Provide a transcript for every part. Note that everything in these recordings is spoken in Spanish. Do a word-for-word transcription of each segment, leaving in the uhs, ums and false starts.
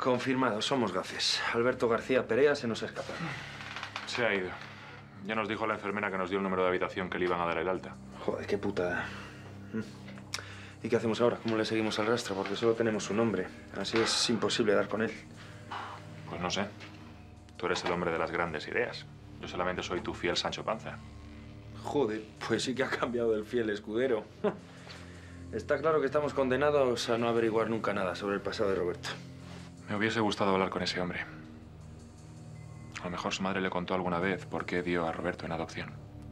Confirmado, somos gafes. Alberto García Perea se nos ha escapado. Se ha ido. Ya nos dijo la enfermera que nos dio el número de habitación que le iban a dar el alta. Joder, qué putada. ¿Y qué hacemos ahora? ¿Cómo le seguimos al rastro? Porque solo tenemos su nombre. Así es imposible dar con él. Pues no sé. Tú eres el hombre de las grandes ideas. Yo solamente soy tu fiel Sancho Panza. Joder, pues sí que ha cambiado el fiel escudero. Está claro que estamos condenados a no averiguar nunca nada sobre el pasado de Roberto. Me hubiese gustado hablar con ese hombre. A lo mejor su madre le contó alguna vez por qué dio a Roberto en adopción.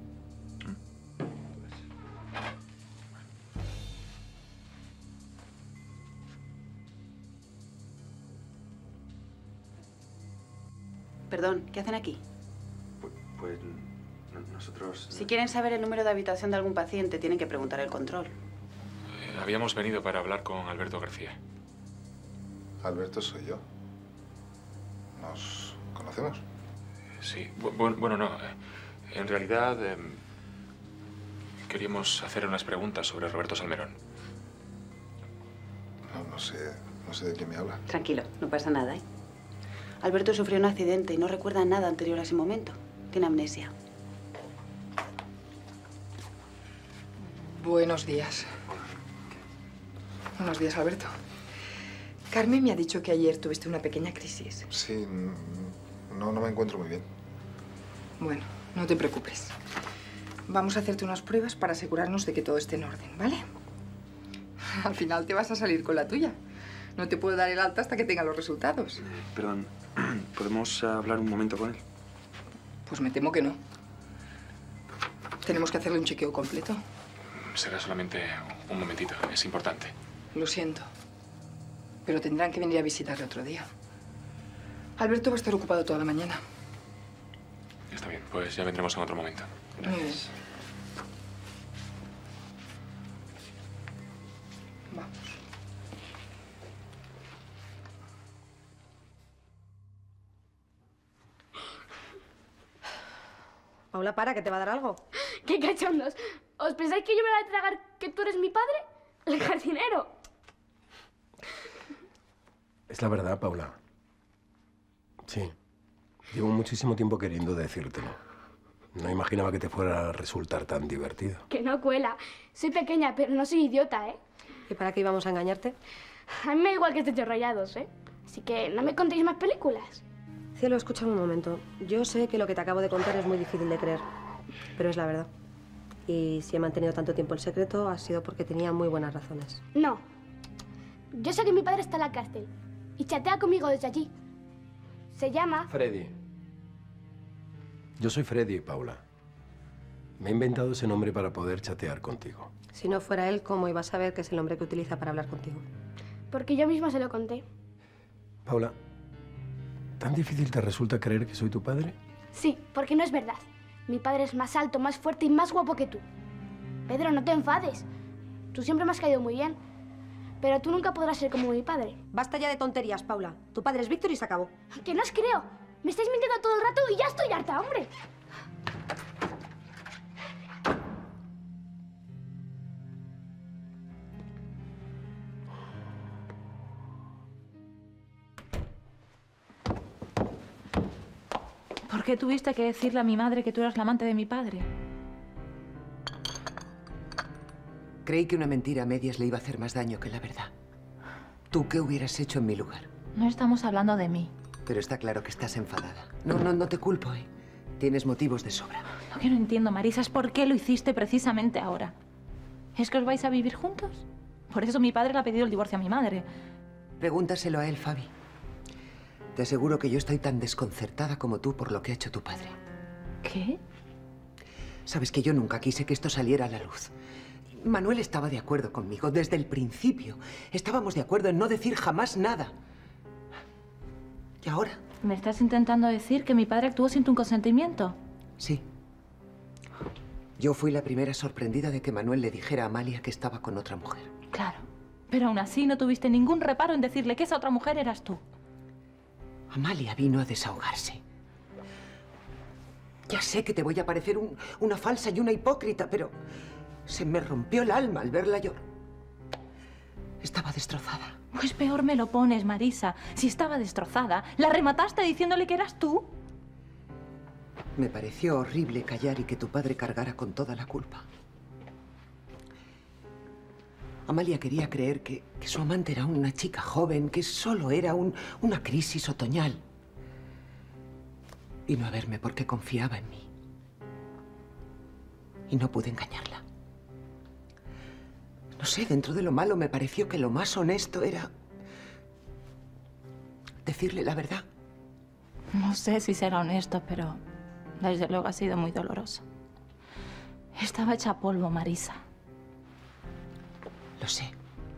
Perdón, ¿qué hacen aquí? Pues, pues nosotros... Si quieren saber el número de habitación de algún paciente, tienen que preguntar el control. Eh, habíamos venido para hablar con Alberto García. Alberto soy yo. ¿Nos conocemos? Sí. Bu bueno, no. En realidad, eh, queríamos hacer unas preguntas sobre Roberto Salmerón. No, no sé, no sé de quién me habla. Tranquilo, no pasa nada, ¿eh? Alberto sufrió un accidente y no recuerda nada anterior a ese momento. Tiene amnesia. Buenos días. Buenos días, Alberto. Carmen me ha dicho que ayer tuviste una pequeña crisis. Sí, no, no me encuentro muy bien. Bueno, no te preocupes. Vamos a hacerte unas pruebas para asegurarnos de que todo esté en orden, ¿vale? Al final te vas a salir con la tuya. No te puedo dar el alta hasta que tenga los resultados. Eh, perdón, ¿podemos hablar un momento con él? Pues me temo que no. Tenemos que hacerle un chequeo completo. Será solamente un momentito, es importante. Lo siento, pero tendrán que venir a visitarle otro día. Alberto va a estar ocupado toda la mañana. Está bien, pues ya vendremos en otro momento. Muy bien. Vamos. Paula, para, que te va a dar algo. ¡Qué cachondos! ¿Os pensáis que yo me voy a tragar que tú eres mi padre? ¡El jardinero! Es la verdad, Paula. Sí. Llevo muchísimo tiempo queriendo decírtelo. No imaginaba que te fuera a resultar tan divertido. Que no cuela. Soy pequeña, pero no soy idiota, ¿eh? ¿Y para qué íbamos a engañarte? A mí me da igual que estéis rayados, ¿eh? Así que no me contéis más películas. Cielo, escúchame un momento. Yo sé que lo que te acabo de contar es muy difícil de creer, pero es la verdad. Y si he mantenido tanto tiempo el secreto, ha sido porque tenía muy buenas razones. No. Yo sé que mi padre está en la cárcel y chatea conmigo desde allí. Se llama... Freddy. Yo soy Freddy, Paula. Me he inventado ese nombre para poder chatear contigo. Si no fuera él, ¿cómo ibas a saber que es el nombre que utiliza para hablar contigo? Porque yo misma se lo conté. Paula, ¿tan difícil te resulta creer que soy tu padre? Sí, porque no es verdad. Mi padre es más alto, más fuerte y más guapo que tú. Pedro, no te enfades. Tú siempre me has caído muy bien. Pero tú nunca podrás ser como mi padre. Basta ya de tonterías, Paula. Tu padre es Víctor y se acabó. Que no os creo. Me estáis mintiendo todo el rato y ya estoy harta, hombre. ¿Por qué tuviste que decirle a mi madre que tú eras la amante de mi padre? Creí que una mentira a medias le iba a hacer más daño que la verdad. ¿Tú qué hubieras hecho en mi lugar? No estamos hablando de mí. Pero está claro que estás enfadada. No, no, no te culpo, ¿eh? Tienes motivos de sobra. Lo que no entiendo, Marisa, es por qué lo hiciste precisamente ahora. ¿Es que os vais a vivir juntos? Por eso mi padre le ha pedido el divorcio a mi madre. Pregúntaselo a él, Fabi. Te aseguro que yo estoy tan desconcertada como tú por lo que ha hecho tu padre. ¿Qué? Sabes que yo nunca quise que esto saliera a la luz. Manuel estaba de acuerdo conmigo desde el principio. Estábamos de acuerdo en no decir jamás nada. ¿Y ahora? ¿Me estás intentando decir que mi padre actuó sin tu consentimiento? Sí. Yo fui la primera sorprendida de que Manuel le dijera a Amalia que estaba con otra mujer. Claro. Pero aún así no tuviste ningún reparo en decirle que esa otra mujer eras tú. Amalia vino a desahogarse. Ya sé que te voy a parecer un, una falsa y una hipócrita, pero se me rompió el alma al verla llorar. Estaba destrozada. Pues peor me lo pones, Marisa. Si estaba destrozada, la remataste diciéndole que eras tú. Me pareció horrible callar y que tu padre cargara con toda la culpa. Amalia quería creer que, que su amante era una chica joven, que solo era un, una crisis otoñal. Vino a verme porque confiaba en mí. Y no pude engañarla. No sé, dentro de lo malo me pareció que lo más honesto era decirle la verdad. No sé si será honesto, pero desde luego ha sido muy doloroso. Estaba hecha polvo, Marisa. Lo sé.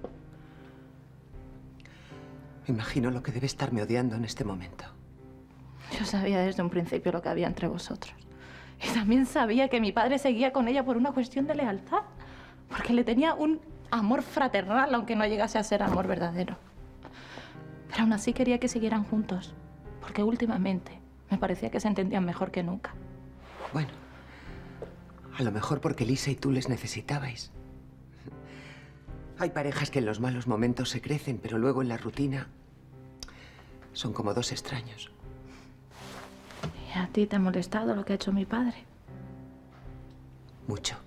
Me imagino lo que debe estarme odiando en este momento. Yo sabía desde un principio lo que había entre vosotros. Y también sabía que mi padre seguía con ella por una cuestión de lealtad. Porque le tenía un amor fraternal, aunque no llegase a ser amor verdadero. Pero aún así quería que siguieran juntos. Porque últimamente me parecía que se entendían mejor que nunca. Bueno, a lo mejor porque Lisa y tú les necesitabais. Hay parejas que en los malos momentos se crecen, pero luego en la rutina son como dos extraños. ¿Y a ti te ha molestado lo que ha hecho mi padre? Mucho.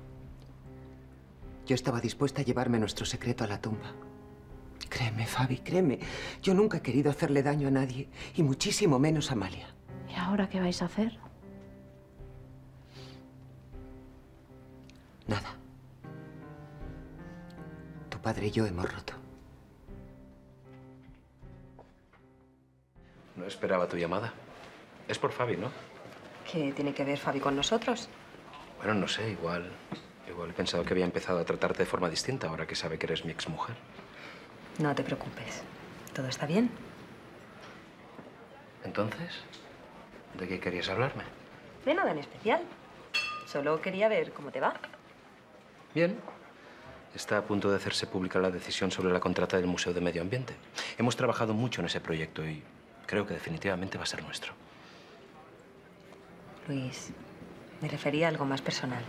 Yo estaba dispuesta a llevarme nuestro secreto a la tumba. Créeme, Fabi, créeme. Yo nunca he querido hacerle daño a nadie, y muchísimo menos a Amalia. ¿Y ahora qué vais a hacer? Nada. Tu padre y yo hemos roto. No esperaba tu llamada. Es por Fabi, ¿no? ¿Qué tiene que ver Fabi con nosotros? Bueno, no sé, igual... Igual he pensado que había empezado a tratarte de forma distinta ahora que sabe que eres mi exmujer. No te preocupes. ¿Todo está bien? Entonces, ¿de qué querías hablarme? De nada en especial. Solo quería ver cómo te va. Bien. Está a punto de hacerse pública la decisión sobre la contrata del Museo de Medio Ambiente. Hemos trabajado mucho en ese proyecto y creo que definitivamente va a ser nuestro. Luis, me refería a algo más personal.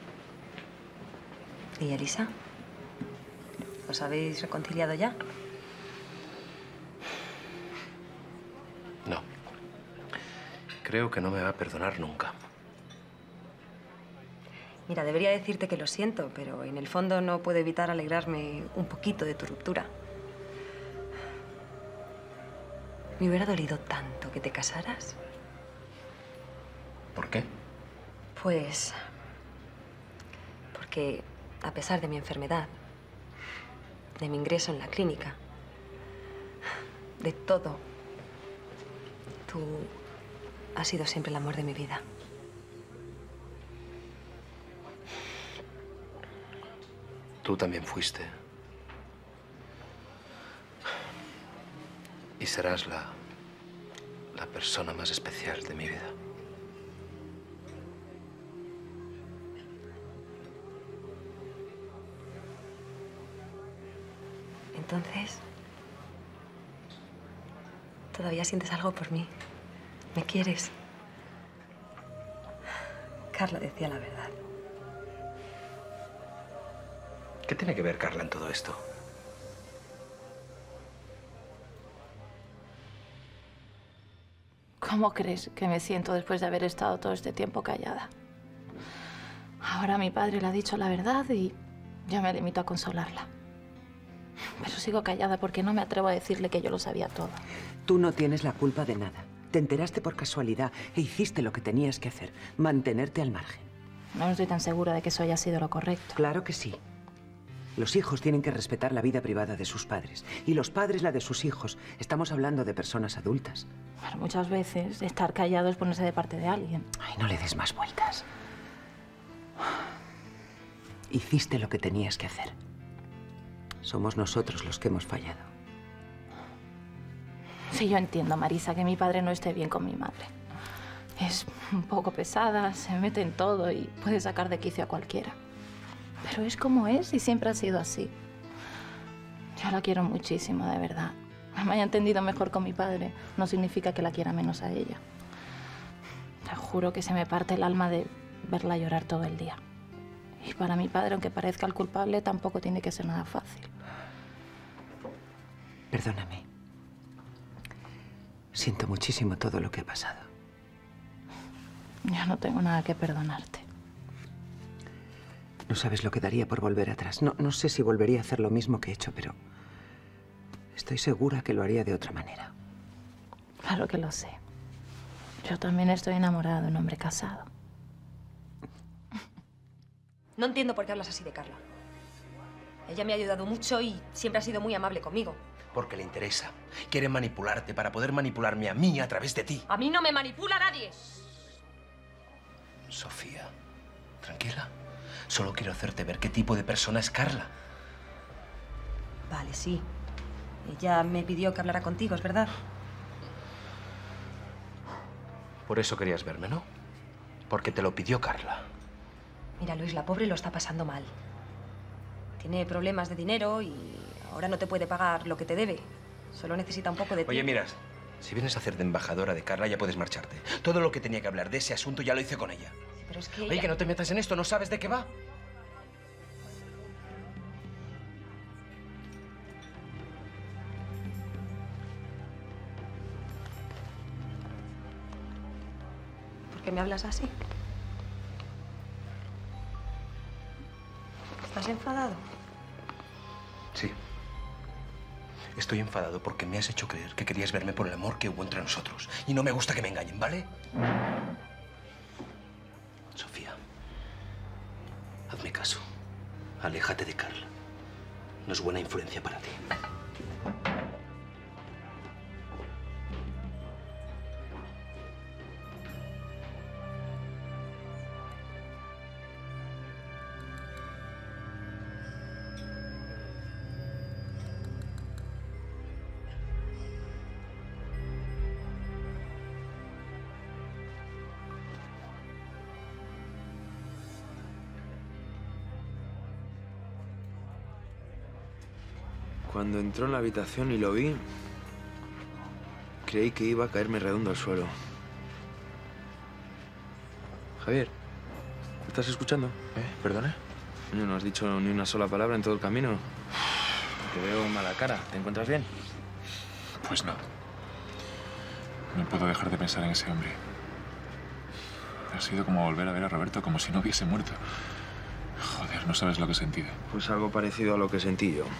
¿Y Elisa? ¿Os habéis reconciliado ya? No. Creo que no me va a perdonar nunca. Mira, debería decirte que lo siento, pero en el fondo no puedo evitar alegrarme un poquito de tu ruptura. Me hubiera dolido tanto que te casaras. ¿Por qué? Pues... porque, a pesar de mi enfermedad, de mi ingreso en la clínica, de todo, tú has sido siempre el amor de mi vida. Tú también fuiste. Y serás la... la persona más especial de mi vida. Entonces, ¿todavía sientes algo por mí? ¿Me quieres? Carla decía la verdad. ¿Qué tiene que ver Carla en todo esto? ¿Cómo crees que me siento después de haber estado todo este tiempo callada? Ahora mi padre le ha dicho la verdad y yo me limito a consolarla. Pero sigo callada porque no me atrevo a decirle que yo lo sabía todo. Tú no tienes la culpa de nada. Te enteraste por casualidad e hiciste lo que tenías que hacer, mantenerte al margen. No estoy tan segura de que eso haya sido lo correcto. Claro que sí. Los hijos tienen que respetar la vida privada de sus padres y los padres la de sus hijos. Estamos hablando de personas adultas. Pero muchas veces estar callado es ponerse de parte de alguien. Ay, no le des más vueltas. Hiciste lo que tenías que hacer. Somos nosotros los que hemos fallado. Sí, yo entiendo, Marisa, que mi padre no esté bien con mi madre. Es un poco pesada, se mete en todo y puede sacar de quicio a cualquiera. Pero es como es y siempre ha sido así. Yo la quiero muchísimo, de verdad. Me haya entendido mejor con mi padre no significa que la quiera menos a ella. Te juro que se me parte el alma de verla llorar todo el día. Y para mi padre, aunque parezca el culpable, tampoco tiene que ser nada fácil. Perdóname. Siento muchísimo todo lo que ha pasado. Ya no tengo nada que perdonarte. No sabes lo que daría por volver atrás. No, no sé si volvería a hacer lo mismo que he hecho, pero estoy segura que lo haría de otra manera. Claro que lo sé. Yo también estoy enamorada de un hombre casado. No entiendo por qué hablas así de Carla. Ella me ha ayudado mucho y siempre ha sido muy amable conmigo. Porque le interesa. Quiere manipularte para poder manipularme a mí a través de ti. A mí no me manipula nadie. Sofía, tranquila. Solo quiero hacerte ver qué tipo de persona es Carla. Vale, sí. Ella me pidió que hablara contigo, ¿es verdad? Por eso querías verme, ¿no? Porque te lo pidió Carla. Mira, Luis, la pobre lo está pasando mal. Tiene problemas de dinero y ahora no te puede pagar lo que te debe. Solo necesita un poco de tiempo. Oye, miras, si vienes a hacer de embajadora de Carla, ya puedes marcharte. Todo lo que tenía que hablar de ese asunto ya lo hice con ella. Sí, pero es que Oye, ella... que no te metas en esto, ¿no sabes de qué va? ¿Por qué me hablas así? ¿Estás enfadado? Sí. Estoy enfadado porque me has hecho creer que querías verme por el amor que hubo entre nosotros. Y no me gusta que me engañen, ¿vale? Sofía, hazme caso. Aléjate de Carla. No es buena influencia para ti. Cuando entró en la habitación y lo vi, creí que iba a caerme redondo al suelo. Javier, ¿me estás escuchando? ¿Eh? ¿Perdona? No, no has dicho ni una sola palabra en todo el camino. Te veo mala cara. ¿Te encuentras bien? Pues no. No puedo dejar de pensar en ese hombre. Ha sido como volver a ver a Roberto como si no hubiese muerto. Joder, no sabes lo que he sentido. Pues algo parecido a lo que sentí yo.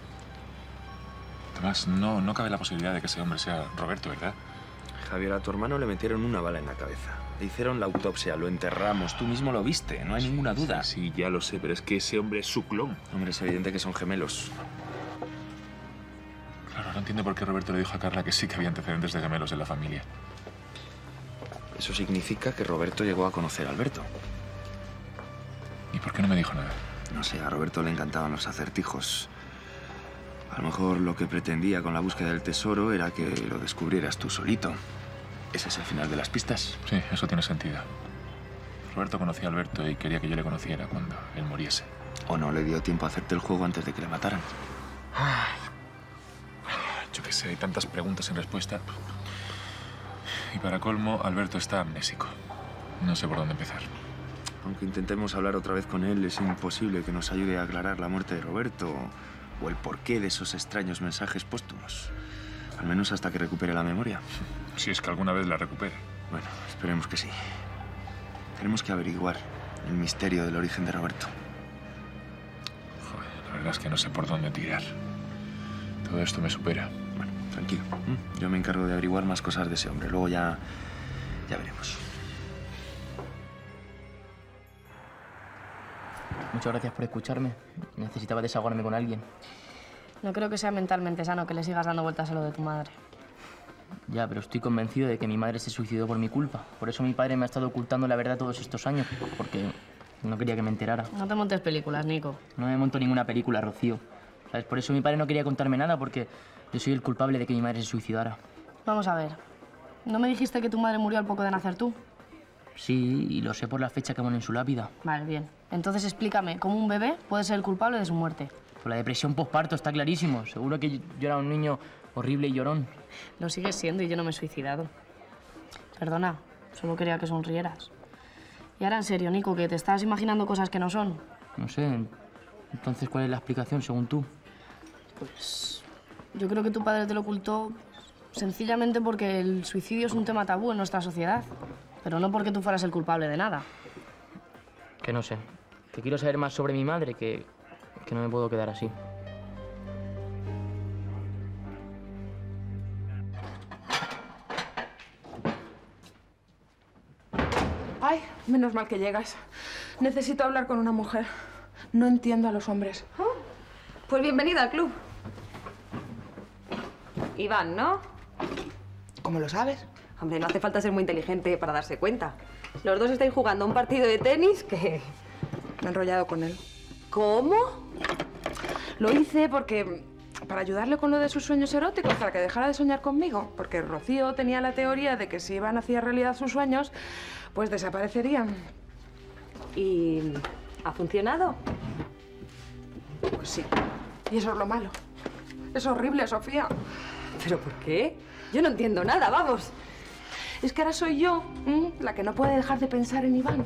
Tomás, no, no cabe la posibilidad de que ese hombre sea Roberto, ¿verdad? Javier, a tu hermano le metieron una bala en la cabeza. Le hicieron la autopsia, lo enterramos. Tú mismo lo viste, no hay sí, ninguna duda. Sí, sí, ya lo sé, pero es que ese hombre es su clon. Hombre, es evidente que son gemelos. Claro, no entiendo por qué Roberto le dijo a Carla que sí que había antecedentes de gemelos en la familia. Eso significa que Roberto llegó a conocer a Alberto. ¿Y por qué no me dijo nada? No sé, a Roberto le encantaban los acertijos. A lo mejor lo que pretendía con la búsqueda del tesoro era que lo descubrieras tú solito. Ese es el final de las pistas. Sí, eso tiene sentido. Roberto conocía a Alberto y quería que yo le conociera cuando él muriese. ¿O no le dio tiempo a hacerte el juego antes de que le mataran? Yo qué sé, hay tantas preguntas sin respuesta. Y para colmo, Alberto está amnésico. No sé por dónde empezar. Aunque intentemos hablar otra vez con él, es imposible que nos ayude a aclarar la muerte de Roberto o el porqué de esos extraños mensajes póstumos. Al menos hasta que recupere la memoria. Si es que alguna vez la recupere. Bueno, esperemos que sí. Tenemos que averiguar el misterio del origen de Roberto. Joder, la verdad es que no sé por dónde tirar. Todo esto me supera. Bueno, tranquilo. Yo me encargo de averiguar más cosas de ese hombre. Luego ya... ya veremos. Muchas gracias por escucharme. Necesitaba desahogarme con alguien. No creo que sea mentalmente sano que le sigas dando vueltas a lo de tu madre. Ya, pero estoy convencido de que mi madre se suicidó por mi culpa. Por eso mi padre me ha estado ocultando la verdad todos estos años, porque no quería que me enterara. No te montes películas, Nico. No me monto ninguna película, Rocío. ¿Sabes? Por eso mi padre no quería contarme nada, porque yo soy el culpable de que mi madre se suicidara. Vamos a ver. ¿No me dijiste que tu madre murió al poco de nacer tú? Sí, y lo sé por la fecha que pone en su lápida. Vale, bien. Entonces explícame, ¿cómo un bebé puede ser el culpable de su muerte? Por la depresión postparto, está clarísimo. Seguro que yo era un niño horrible y llorón. Lo sigues siendo y yo no me he suicidado. Perdona, solo quería que sonrieras. Y ahora en serio, Nico, que te estás imaginando cosas que no son. No sé. Entonces, ¿cuál es la explicación según tú? Pues... Yo creo que tu padre te lo ocultó sencillamente porque el suicidio es un tema tabú en nuestra sociedad. Pero no porque tú fueras el culpable de nada. Que no sé. Que quiero saber más sobre mi madre, que, que no me puedo quedar así. Ay, menos mal que llegas. Necesito hablar con una mujer. No entiendo a los hombres. Oh, pues bienvenida al club. Iván, ¿no? ¿Cómo lo sabes? Hombre, no hace falta ser muy inteligente para darse cuenta. Los dos estáis jugando un partido de tenis que... Me he enrollado con él. ¿Cómo? Lo hice porque... para ayudarle con lo de sus sueños eróticos, para que dejara de soñar conmigo. Porque Rocío tenía la teoría de que si Iván hacía realidad sus sueños, pues desaparecerían. ¿Y ha funcionado? Pues sí. Y eso es lo malo. Es horrible, Sofía. ¿Pero por qué? Yo no entiendo nada, vamos. Es que ahora soy yo, ¿m? la que no puede dejar de pensar en Iván.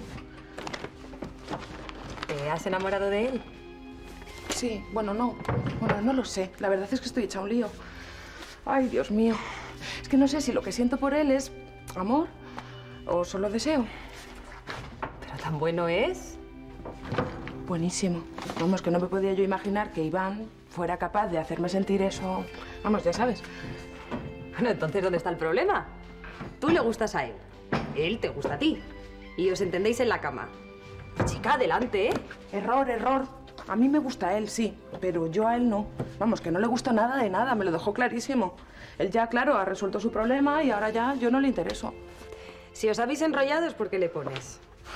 ¿Te has enamorado de él? Sí, bueno, no. Bueno, no lo sé. La verdad es que estoy hecha un lío. Ay, Dios mío. Es que no sé si lo que siento por él es amor o solo deseo. ¿Pero tan bueno es? Buenísimo. Vamos, que no me podía yo imaginar que Iván fuera capaz de hacerme sentir eso. Vamos, ya sabes. Bueno, entonces, ¿dónde está el problema? Tú le gustas a él, él te gusta a ti. Y os entendéis en la cama. Chica, adelante, ¿eh? Error, error. A mí me gusta él, sí, pero yo a él no. Vamos, que no le gusta nada de nada, me lo dejó clarísimo. Él ya, claro, ha resuelto su problema y ahora ya yo no le intereso. Si os habéis enrollado es porque le pones.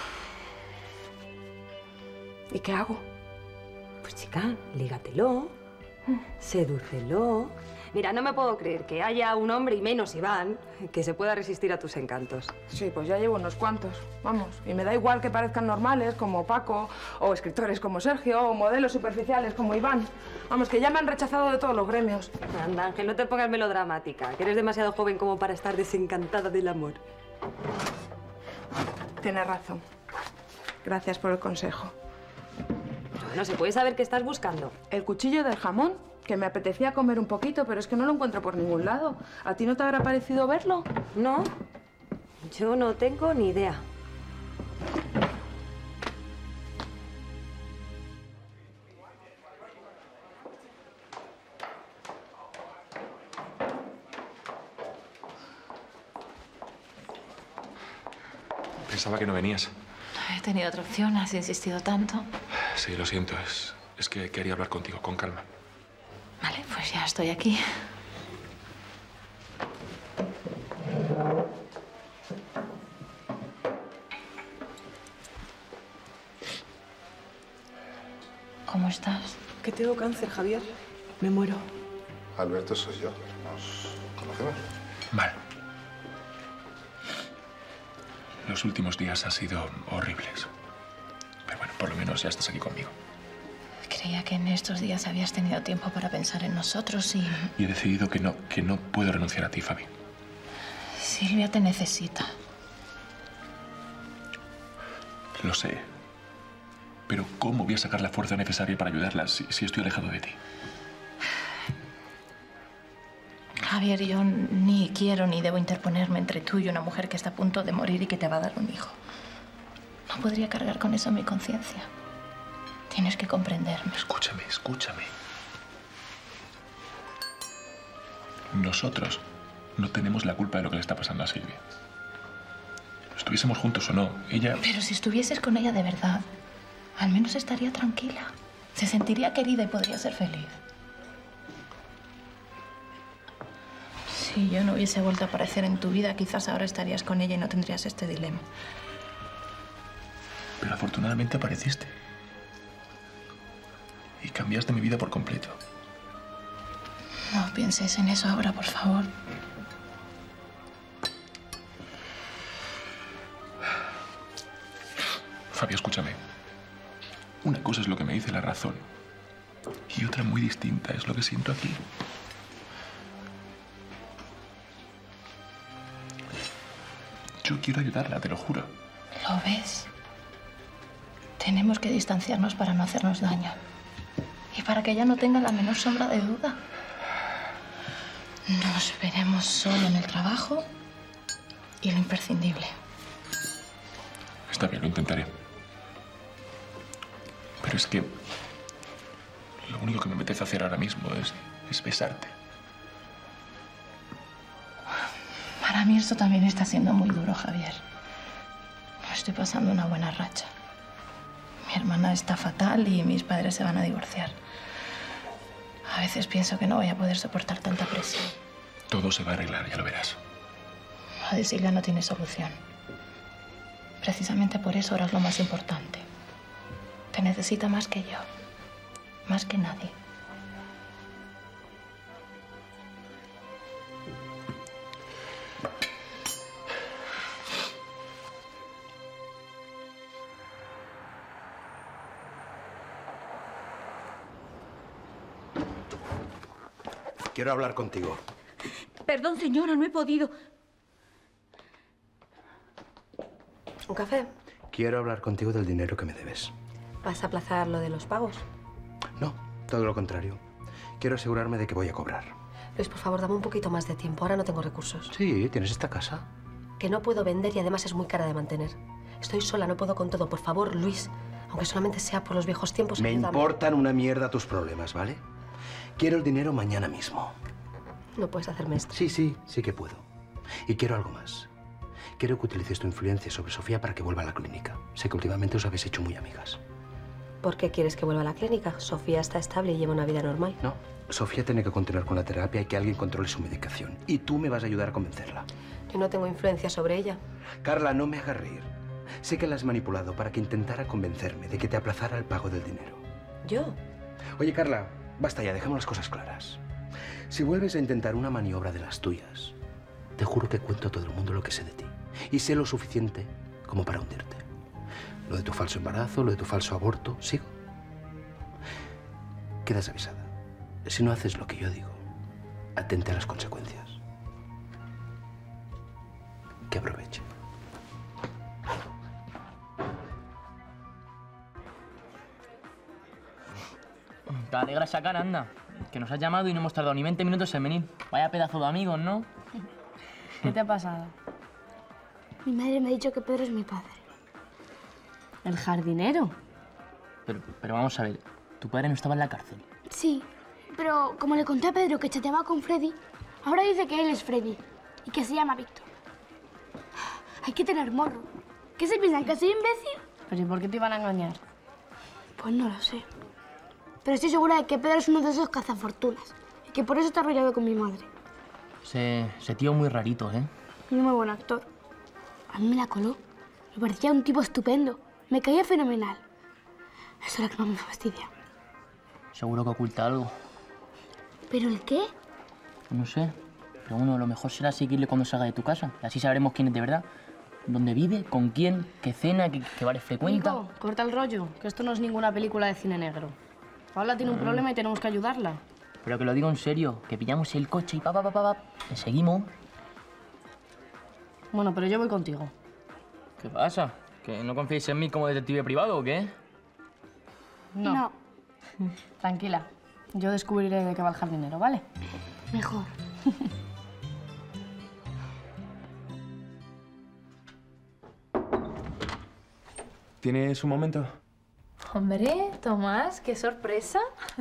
¿Y qué hago? Pues chica, lígatelo, sedúcelo. Mira, no me puedo creer que haya un hombre, y menos Iván, que se pueda resistir a tus encantos. Sí, pues ya llevo unos cuantos, vamos. Y me da igual que parezcan normales, como Paco, o escritores como Sergio, o modelos superficiales como Iván. Vamos, que ya me han rechazado de todos los gremios. Anda, Ángel, no te pongas melodramática, que eres demasiado joven como para estar desencantada del amor. Tienes razón. Gracias por el consejo. Bueno, ¿se puede saber qué estás buscando? El cuchillo del jamón, que me apetecía comer un poquito, pero es que no lo encuentro por ningún lado. ¿A ti no te habrá parecido verlo? No, yo no tengo ni idea. Pensaba que no venías. He tenido otra opción, has insistido tanto. Sí, lo siento. Es, es que quería hablar contigo, con calma. Vale, pues ya estoy aquí. ¿Cómo estás? Que tengo cáncer, Javier. Me muero. Alberto soy yo. ¿Nos conocemos? Mal. Los últimos días han sido horribles. Pero bueno, por lo menos ya estás aquí conmigo. Creía que en estos días habías tenido tiempo para pensar en nosotros y... Y he decidido que no, que no puedo renunciar a ti, Fabi. Silvia te necesita. Lo sé. Pero ¿cómo voy a sacar la fuerza necesaria para ayudarla si, si estoy alejado de ti? Javier, yo ni quiero ni debo interponerme entre tú y una mujer que está a punto de morir y que te va a dar un hijo. No podría cargar con eso en mi conciencia. Tienes que comprenderme. Escúchame, escúchame. Nosotros no tenemos la culpa de lo que le está pasando a Silvia. Estuviésemos juntos o no, ella... Pero si estuvieses con ella de verdad, al menos estaría tranquila. Se sentiría querida y podría ser feliz. Si yo no hubiese vuelto a aparecer en tu vida, quizás ahora estarías con ella y no tendrías este dilema. Pero afortunadamente apareciste. Y cambiaste mi vida por completo. No pienses en eso ahora, por favor. Fabi, escúchame. Una cosa es lo que me dice la razón. Y otra muy distinta es lo que siento aquí. Yo quiero ayudarla, te lo juro. ¿Lo ves? Tenemos que distanciarnos para no hacernos daño. Y para que ella no tenga la menor sombra de duda. Nos veremos solo en el trabajo y lo imprescindible. Está bien, lo intentaré. Pero es que lo único que me apetece hacer ahora mismo es, es besarte. Para mí esto también está siendo muy duro, Javier. No estoy pasando una buena racha. Mi hermana está fatal y mis padres se van a divorciar. A veces pienso que no voy a poder soportar tanta presión. Todo se va a arreglar, ya lo verás. Lo de Silvia no tiene solución. Precisamente por eso ahora es lo más importante. Te necesita más que yo. Más que nadie. Quiero hablar contigo. Perdón, señora, no he podido. ¿Un café? Quiero hablar contigo del dinero que me debes. ¿Vas a aplazar lo de los pagos? No, todo lo contrario. Quiero asegurarme de que voy a cobrar. Luis, por favor, dame un poquito más de tiempo. Ahora no tengo recursos. Sí, tienes esta casa. Que no puedo vender y además es muy cara de mantener. Estoy sola, no puedo con todo. Por favor, Luis, aunque solamente sea por los viejos tiempos, Me ayúdame. importan una mierda tus problemas, ¿vale? Quiero el dinero mañana mismo. No puedes hacerme esto. Sí, sí, sí que puedo. Y quiero algo más. Quiero que utilices tu influencia sobre Sofía para que vuelva a la clínica. Sé que últimamente os habéis hecho muy amigas. ¿Por qué quieres que vuelva a la clínica? Sofía está estable y lleva una vida normal. No, Sofía tiene que continuar con la terapia y que alguien controle su medicación. Y tú me vas a ayudar a convencerla. Yo no tengo influencia sobre ella. Carla, no me hagas reír. Sé que la has manipulado para que intentara convencerme de que te aplazara el pago del dinero. ¿Yo? Oye, Carla, basta ya, dejemos las cosas claras. Si vuelves a intentar una maniobra de las tuyas, te juro que cuento a todo el mundo lo que sé de ti. Y sé lo suficiente como para hundirte. Lo de tu falso embarazo, lo de tu falso aborto, ¿sigo? Quedas avisada. Si no haces lo que yo digo, atente a las consecuencias. Que aproveche. Te alegra esa cara, anda. Que nos has llamado y no hemos tardado ni veinte minutos en venir. Vaya pedazo de amigos, ¿no? ¿Qué te ha pasado? Mi madre me ha dicho que Pedro es mi padre. ¿El jardinero? Pero, pero vamos a ver, tu padre no estaba en la cárcel. Sí, pero como le conté a Pedro que chateaba con Freddy, ahora dice que él es Freddy y que se llama Víctor. Hay que tener morro. ¿Qué se piensan, que soy imbécil? ¿Pero y por qué te iban a engañar? Pues no lo sé. Pero estoy segura de que Pedro es uno de esos cazafortunas y que por eso está arrollado con mi madre. Ese, ese tío muy rarito, ¿eh? Y un muy buen actor. A mí me la coló. Me parecía un tipo estupendo. Me caía fenomenal. Eso es lo que más me fastidia. Seguro que oculta algo. ¿Pero el qué? No sé. Pero bueno, lo mejor será seguirle cuando salga de tu casa. Y así sabremos quién es de verdad. Dónde vive, con quién, qué cena, qué, qué bares frecuenta. Nico, corta el rollo, que esto no es ninguna película de cine negro. Paula tiene un problema y tenemos que ayudarla. Pero que lo digo en serio, que pillamos el coche y pa, pa, pa, pa, pa, le seguimos. Bueno, pero yo voy contigo. ¿Qué pasa? ¿Que no confiáis en mí como detective privado o qué? No. No. Tranquila, yo descubriré de qué va el jardinero, ¿vale? Mejor. ¿Tienes un momento? Hombre, Tomás, qué sorpresa.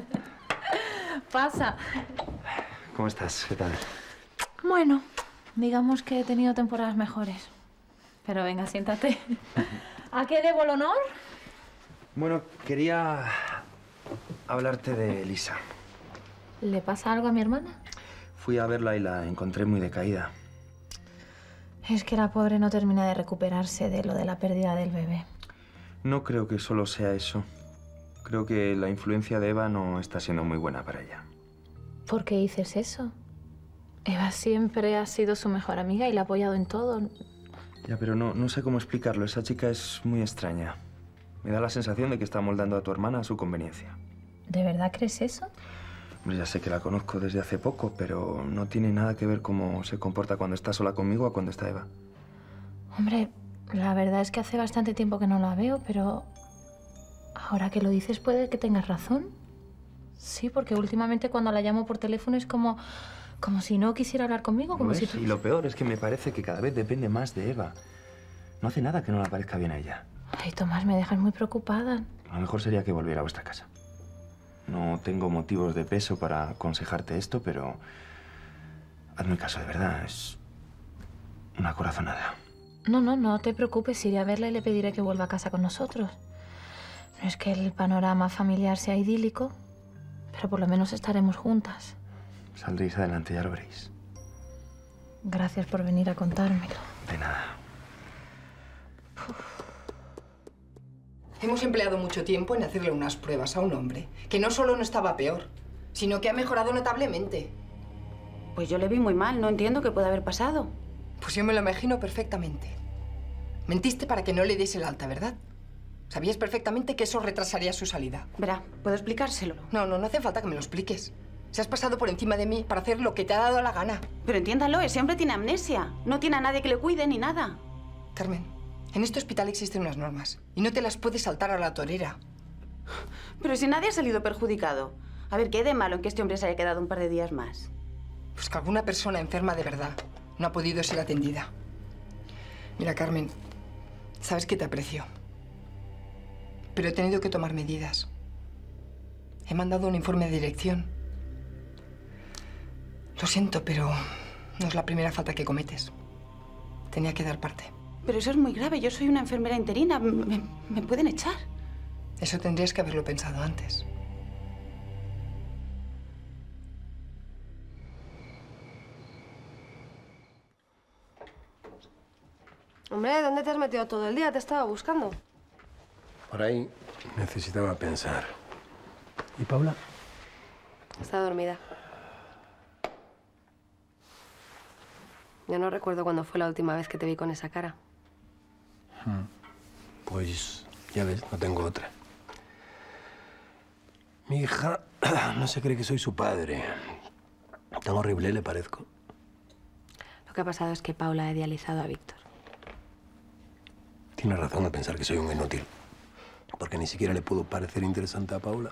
Pasa. ¿Cómo estás? ¿Qué tal? Bueno, digamos que he tenido temporadas mejores. Pero venga, siéntate. ¿A qué debo el honor? Bueno, quería hablarte de Elisa. ¿Le pasa algo a mi hermana? Fui a verla y la encontré muy decaída. Es que la pobre no termina de recuperarse de lo de la pérdida del bebé. No creo que solo sea eso. Creo que la influencia de Eva no está siendo muy buena para ella. ¿Por qué dices eso? Eva siempre ha sido su mejor amiga y la ha apoyado en todo. Ya, pero no, no sé cómo explicarlo. Esa chica es muy extraña. Me da la sensación de que está moldando a tu hermana a su conveniencia. ¿De verdad crees eso? Hombre, ya sé que la conozco desde hace poco, pero no tiene nada que ver cómo se comporta cuando está sola conmigo o cuando está Eva. Hombre, la verdad es que hace bastante tiempo que no la veo, pero ahora que lo dices puede que tengas razón. Sí, porque últimamente cuando la llamo por teléfono es como, Como si no quisiera hablar conmigo, como ¿Ves? si... tú- Y lo peor es que me parece que cada vez depende más de Eva. No hace nada que no le parezca bien a ella. Ay, Tomás, me dejas muy preocupada. Lo mejor sería que volviera a vuestra casa. No tengo motivos de peso para aconsejarte esto, pero hazme caso, de verdad. Es una corazonada. No, no, no te preocupes. Iré a verla y le pediré que vuelva a casa con nosotros. No es que el panorama familiar sea idílico, pero por lo menos estaremos juntas. Saldréis adelante, ya lo veréis. Gracias por venir a contármelo. De nada. Hemos empleado mucho tiempo en hacerle unas pruebas a un hombre que no solo no estaba peor, sino que ha mejorado notablemente. Pues yo le vi muy mal, no entiendo qué puede haber pasado. Pues yo me lo imagino perfectamente. Mentiste para que no le diese el alta, ¿verdad? Sabías perfectamente que eso retrasaría su salida. Verá, ¿puedo explicárselo? No, no, no hace falta que me lo expliques. Se has pasado por encima de mí para hacer lo que te ha dado la gana. Pero entiéndalo, ese hombre tiene amnesia. No tiene a nadie que le cuide ni nada. Carmen, en este hospital existen unas normas y no te las puedes saltar a la torera. Pero si nadie ha salido perjudicado. A ver, ¿qué de malo en que este hombre se haya quedado un par de días más? Pues que alguna persona enferma de verdad no ha podido ser atendida. Mira, Carmen, sabes que te aprecio. Pero he tenido que tomar medidas. He mandado un informe de dirección. Lo siento, pero no es la primera falta que cometes. Tenía que dar parte. Pero eso es muy grave. Yo soy una enfermera interina. Me, me pueden echar. Eso tendrías que haberlo pensado antes. Hombre, ¿dónde te has metido todo el día? Te estaba buscando. Por ahí necesitaba pensar. ¿Y Paula? Está dormida. Yo no recuerdo cuándo fue la última vez que te vi con esa cara. Pues ya ves, no tengo otra. Mi hija no se cree que soy su padre. Tan horrible le parezco. Lo que ha pasado es que Paula ha idealizado a Víctor. Tiene razón de pensar que soy un inútil. Porque ni siquiera le puedo parecer interesante a Paula.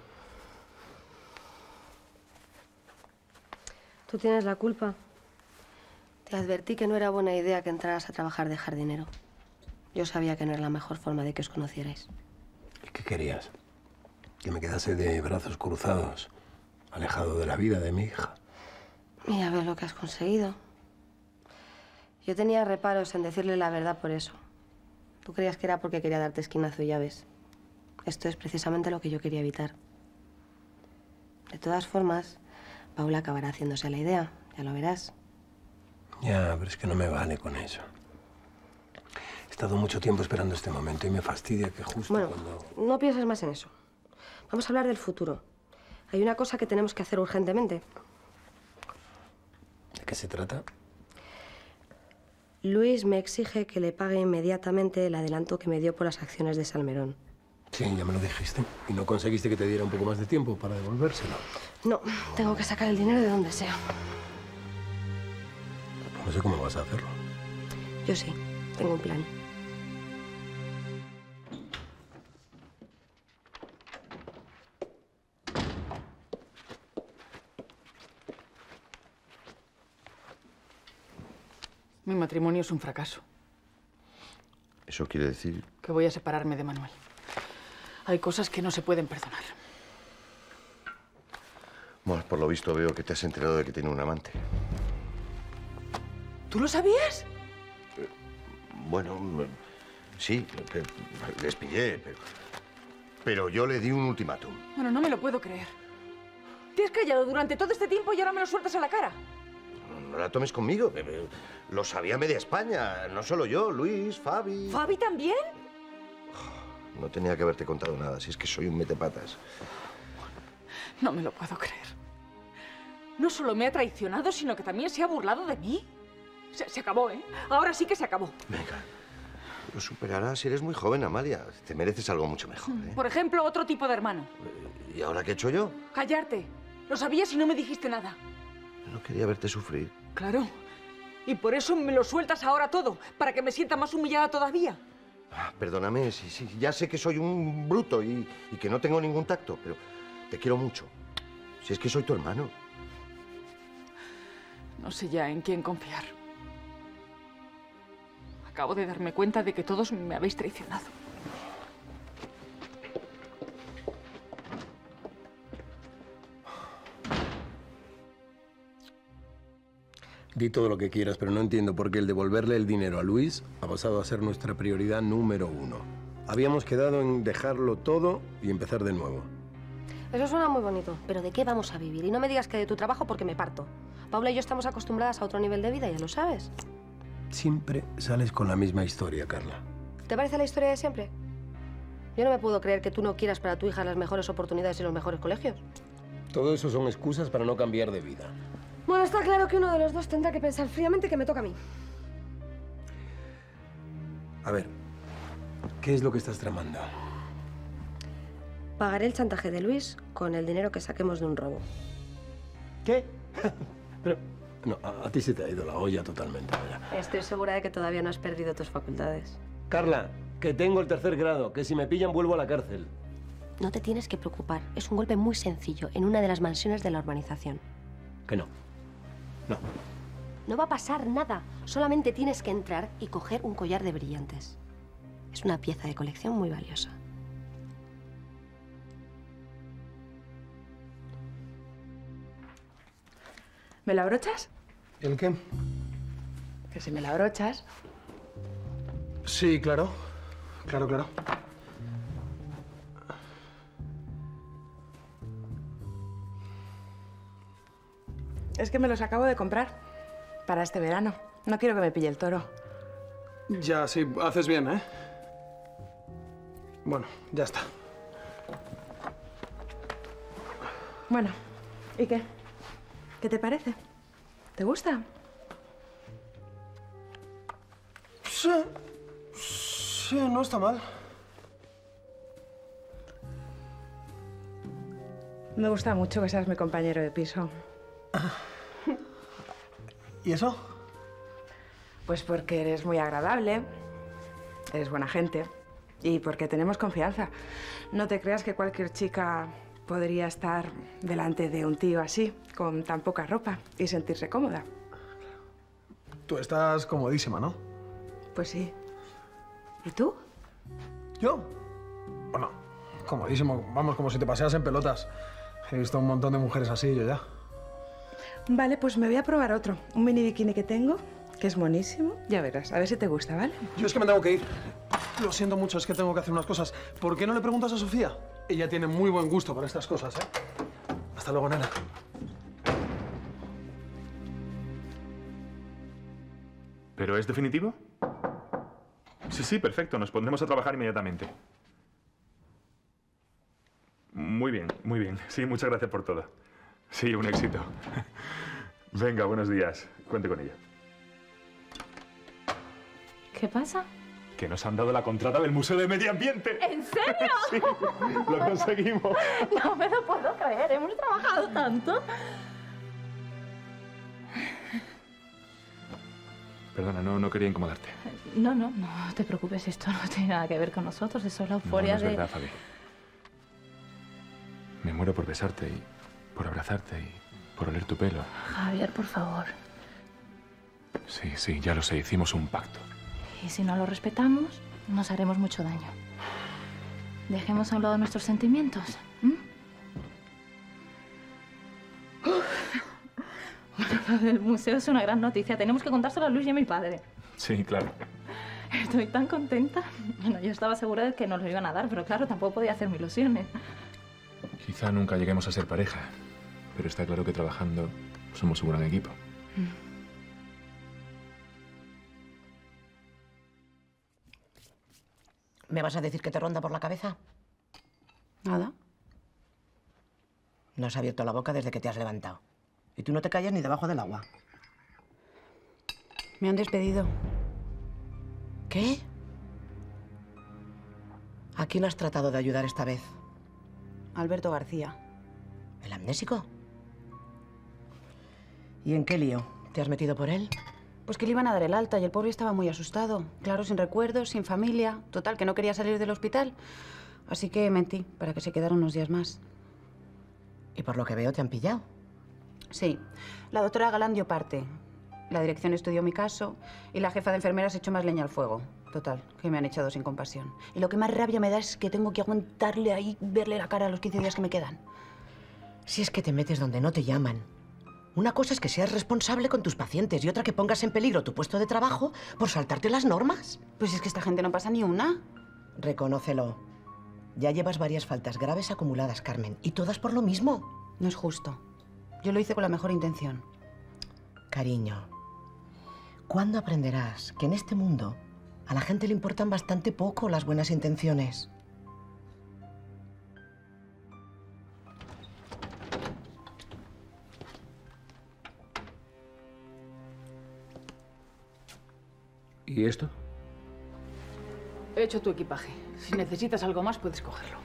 Tú tienes la culpa. Te advertí que no era buena idea que entraras a trabajar de jardinero. Yo sabía que no era la mejor forma de que os conocierais. ¿Y qué querías? Que me quedase de brazos cruzados, alejado de la vida de mi hija. Y a ver lo que has conseguido. Yo tenía reparos en decirle la verdad por eso. Tú creías que era porque quería darte esquinazo y ya ves. Esto es precisamente lo que yo quería evitar. De todas formas, Paula acabará haciéndose la idea. Ya lo verás. Ya, pero es que no me vale con eso. He estado mucho tiempo esperando este momento y me fastidia que justo Bueno, cuando... no pienses más en eso. Vamos a hablar del futuro. Hay una cosa que tenemos que hacer urgentemente. ¿De qué se trata? Luis me exige que le pague inmediatamente el adelanto que me dio por las acciones de Salmerón. Sí, ya me lo dijiste. ¿Y no conseguiste que te diera un poco más de tiempo para devolvérselo? No, tengo que sacar el dinero de donde sea. No sé cómo vas a hacerlo. Yo sí, tengo un plan. Mi matrimonio es un fracaso. ¿Eso quiere decir? Que voy a separarme de Manuel. Hay cosas que no se pueden perdonar. Bueno, por lo visto veo que te has enterado de que tiene un amante. ¿Tú lo sabías? Bueno, sí, pe- les pillé, pero, pero yo le di un ultimátum. Bueno, no me lo puedo creer. Te has callado durante todo este tiempo y ahora me lo sueltas a la cara. No, no la tomes conmigo. eh, eh, Lo sabía media España, no solo yo, Luis, Fabi. ¿Fabi también? No tenía que haberte contado nada, si es que soy un metepatas. No me lo puedo creer. No solo me ha traicionado, sino que también se ha burlado de mí. Se, se acabó, ¿eh? Ahora sí que se acabó. Venga, lo superarás. Eres muy joven, Amalia. Te mereces algo mucho mejor, ¿eh? Por ejemplo, otro tipo de hermano. ¿Y ahora qué he hecho yo? Callarte. Lo sabías y no me dijiste nada. No quería verte sufrir. Claro. Y por eso me lo sueltas ahora todo, para que me sienta más humillada todavía. Ah, perdóname, sí, sí, ya sé que soy un bruto y, y que no tengo ningún tacto, pero te quiero mucho. Si es que soy tu hermano. No sé ya en quién confiar. Acabo de darme cuenta de que todos me habéis traicionado. Di todo lo que quieras, pero no entiendo por qué el devolverle el dinero a Luis ha pasado a ser nuestra prioridad número uno. Habíamos quedado en dejarlo todo y empezar de nuevo. Eso suena muy bonito, pero ¿de qué vamos a vivir? Y no me digas que de tu trabajo porque me parto. Paula y yo estamos acostumbradas a otro nivel de vida, ya lo sabes. Siempre sales con la misma historia, Carla. ¿Te parece la historia de siempre? Yo no me puedo creer que tú no quieras para tu hija las mejores oportunidades y los mejores colegios. Todo eso son excusas para no cambiar de vida. Bueno, está claro que uno de los dos tendrá que pensar fríamente que me toca a mí. A ver, ¿qué es lo que estás tramando? Pagaré el chantaje de Luis con el dinero que saquemos de un robo. ¿Qué? Pero, no, a, a ti se te ha ido la olla totalmente. Vaya. Estoy segura de que todavía no has perdido tus facultades. Carla, que tengo el tercer grado, que si me pillan vuelvo a la cárcel. No te tienes que preocupar. Es un golpe muy sencillo en una de las mansiones de la urbanización. Que no. No. No va a pasar nada. Solamente tienes que entrar y coger un collar de brillantes. Es una pieza de colección muy valiosa. ¿Me la abrochas? ¿El qué? Que si me la abrochas. Sí, claro. Claro, claro. Es que me los acabo de comprar para este verano. No quiero que me pille el toro. Ya, sí, haces bien, ¿eh? Bueno, ya está. Bueno, ¿y qué? ¿Qué te parece? ¿Te gusta? Sí. Sí, no está mal. Me gusta mucho que seas mi compañero de piso. ¿Y eso? Pues porque eres muy agradable, eres buena gente y porque tenemos confianza. No te creas que cualquier chica podría estar delante de un tío así, con tan poca ropa y sentirse cómoda. Tú estás comodísima, ¿no? Pues sí. ¿Y tú? ¿Yo? Bueno, comodísimo. Vamos, como si te paseas en pelotas. He visto un montón de mujeres así, yo ya. Vale, pues me voy a probar otro. Un mini bikini que tengo, que es monísimo. Ya verás, a ver si te gusta, ¿vale? Yo es que me tengo que ir. Lo siento mucho, es que tengo que hacer unas cosas. ¿Por qué no le preguntas a Sofía? Ella tiene muy buen gusto para estas cosas, ¿eh? Hasta luego, nena. ¿Pero es definitivo? Sí, sí, perfecto. Nos pondremos a trabajar inmediatamente. Muy bien, muy bien. Sí, muchas gracias por todo. Sí, un éxito. Venga, buenos días. Cuente con ella. ¿Qué pasa? Que nos han dado la contrata del Museo de Medio Ambiente. ¿En serio? Sí, lo conseguimos. No me lo puedo creer. Hemos trabajado tanto. Perdona, no, no quería incomodarte. No, no, no te preocupes. Esto no tiene nada que ver con nosotros. Es solo la euforia no, no es de... verdad, Fabi. Me muero por besarte y por abrazarte y por oler tu pelo. Javier, por favor. Sí, sí, ya lo sé. Hicimos un pacto. Y si no lo respetamos, nos haremos mucho daño. Dejemos a un lado nuestros sentimientos. ¿Mm? Bueno, el museo es una gran noticia. Tenemos que contárselo a Luis y a mi padre. Sí, claro. Estoy tan contenta. Bueno, yo estaba segura de que nos lo iban a dar, pero claro, tampoco podía hacerme ilusiones. Quizá nunca lleguemos a ser pareja, pero está claro que trabajando somos un gran equipo. ¿Me vas a decir qué te ronda por la cabeza? Nada. No has abierto la boca desde que te has levantado. Y tú no te callas ni debajo del agua. Me han despedido. ¿Qué? ¿A quién has tratado de ayudar esta vez? Alberto García. ¿El amnésico? ¿Y en qué lío? ¿Te has metido por él? Pues que le iban a dar el alta y el pobre estaba muy asustado. Claro, sin recuerdos, sin familia. Total, que no quería salir del hospital. Así que mentí, para que se quedara unos días más. Y por lo que veo te han pillado. Sí. La doctora Galán dio parte. La dirección estudió mi caso y la jefa de enfermeras echó más leña al fuego. Total, que me han echado sin compasión. Y lo que más rabia me da es que tengo que aguantarle ahí, verle la cara a los quince días que me quedan. Si es que te metes donde no te llaman. Una cosa es que seas responsable con tus pacientes y otra que pongas en peligro tu puesto de trabajo por saltarte las normas. Pues es que esta gente no pasa ni una. Reconócelo. Ya llevas varias faltas graves acumuladas, Carmen, y todas por lo mismo. No es justo. Yo lo hice con la mejor intención. Cariño, ¿cuándo aprenderás que en este mundo a la gente le importan bastante poco las buenas intenciones? ¿Y esto? He hecho tu equipaje. Si necesitas algo más, puedes cogerlo.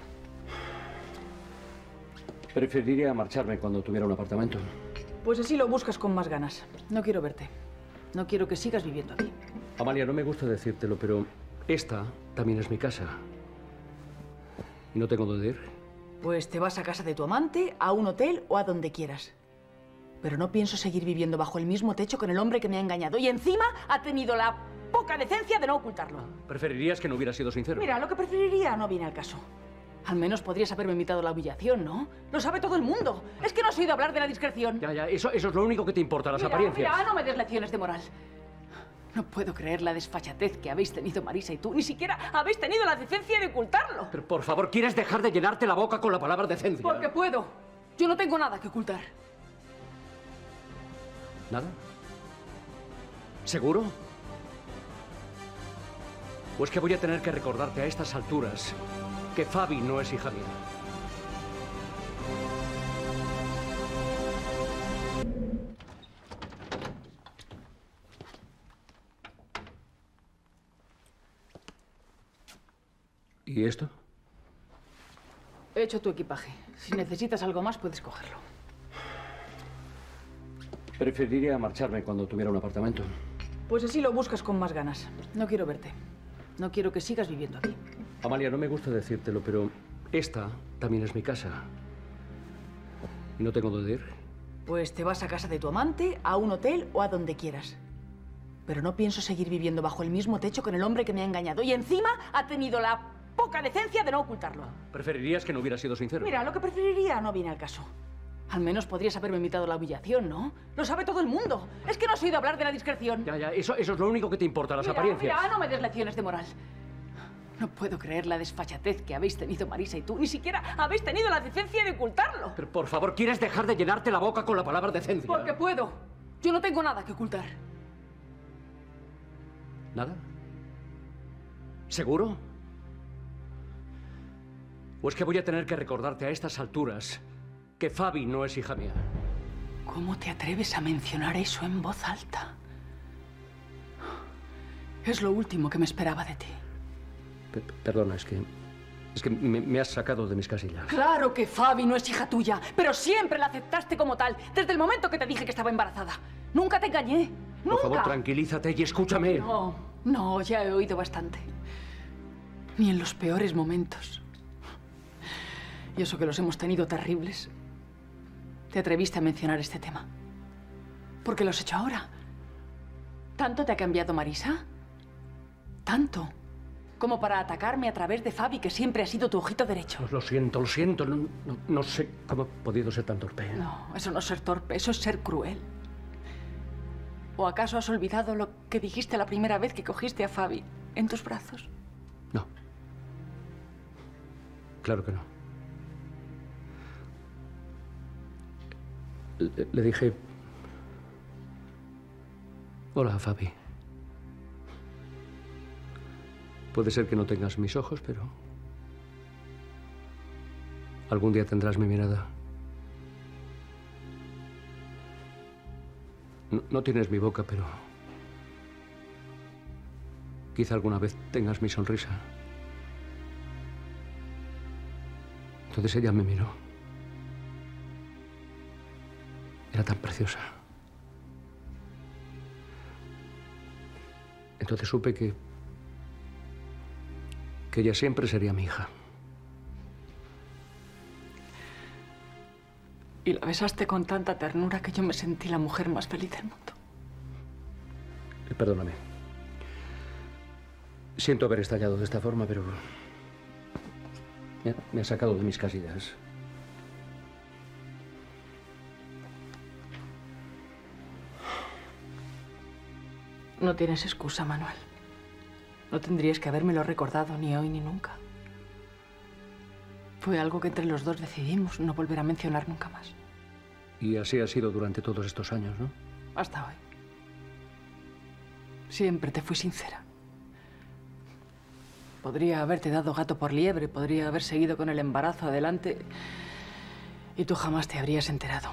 Preferiría marcharme cuando tuviera un apartamento. Pues así lo buscas con más ganas. No quiero verte. No quiero que sigas viviendo aquí. Amalia, no me gusta decírtelo, pero esta también es mi casa. Y no tengo dónde ir. Pues te vas a casa de tu amante, a un hotel o a donde quieras. Pero no pienso seguir viviendo bajo el mismo techo con el hombre que me ha engañado. Y encima ha tenido la poca decencia de no ocultarlo. Preferirías que no hubiera sido sincero. Mira, lo que preferiría no viene al caso. Al menos podrías haberme invitado a la humillación, ¿no? Lo sabe todo el mundo. Es que no has oído hablar de la discreción. Ya, ya, eso, eso es lo único que te importa, las mira, apariencias. Mira, no me des lecciones de moral. No puedo creer la desfachatez que habéis tenido Marisa y tú. Ni siquiera habéis tenido la decencia de ocultarlo. Pero, por favor, ¿quieres dejar de llenarte la boca con la palabra decencia? Porque puedo. Yo no tengo nada que ocultar. ¿Nada? ¿Seguro? ¿O es que voy a tener que recordarte a estas alturas que Fabi no es hija mía? ¿Y esto? He hecho tu equipaje. Si necesitas algo más, puedes cogerlo. Preferiría marcharme cuando tuviera un apartamento. Pues así lo buscas con más ganas. No quiero verte. No quiero que sigas viviendo aquí. Amalia, no me gusta decírtelo, pero esta también es mi casa. ¿Y no tengo dónde ir? Pues te vas a casa de tu amante, a un hotel o a donde quieras. Pero no pienso seguir viviendo bajo el mismo techo con el hombre que me ha engañado. Y encima ha tenido la poca decencia de no ocultarlo. Preferirías que no hubiera sido sincero. Mira, lo que preferiría no viene al caso. Al menos podrías haberme invitado a la humillación, ¿no? Lo sabe todo el mundo. Es que no has oído hablar de la discreción. Ya, ya, eso, eso es lo único que te importa, las mira, apariencias. Mira, no me des lecciones de moral. No puedo creer la desfachatez que habéis tenido Marisa y tú. Ni siquiera habéis tenido la decencia de ocultarlo. Pero, por favor, ¿quieres dejar de llenarte la boca con la palabra decencia? Porque puedo. Yo no tengo nada que ocultar. ¿Nada? ¿Seguro? ¿O es que voy a tener que recordarte a estas alturas que Fabi no es hija mía? ¿Cómo te atreves a mencionar eso en voz alta? Es lo último que me esperaba de ti. P- perdona, es que... Es que me, me has sacado de mis casillas. Claro que Fabi no es hija tuya, pero siempre la aceptaste como tal, desde el momento que te dije que estaba embarazada. Nunca te engañé. Por ¡Nunca! favor, tranquilízate y escúchame. No, no, ya he oído bastante. Ni en los peores momentos. Y eso que los hemos tenido terribles. Te atreviste a mencionar este tema. ¿Por qué lo has hecho ahora? ¿Tanto te ha cambiado Marisa? ¿Tanto? Como para atacarme a través de Fabi, que siempre ha sido tu ojito derecho. Lo siento, lo siento. No, no, no sé cómo he podido ser tan torpe. No, eso no es ser torpe, eso es ser cruel. ¿O acaso has olvidado lo que dijiste la primera vez que cogiste a Fabi en tus brazos? No. Claro que no. Le, le dije... Hola, Fabi. Puede ser que no tengas mis ojos, pero... algún día tendrás mi mirada. No, no tienes mi boca, pero... quizá alguna vez tengas mi sonrisa. Entonces ella me miró. Era tan preciosa. Entonces supe que... que ella siempre sería mi hija. Y la besaste con tanta ternura que yo me sentí la mujer más feliz del mundo. Eh, Perdóname. Siento haber estallado de esta forma, pero... Me ha, me ha sacado de mis casillas. No tienes excusa, Manuel. No tendrías que habérmelo recordado ni hoy ni nunca. Fue algo que entre los dos decidimos no volver a mencionar nunca más. Y así ha sido durante todos estos años, ¿no? Hasta hoy. Siempre te fui sincera. Podría haberte dado gato por liebre, podría haber seguido con el embarazo adelante y tú jamás te habrías enterado.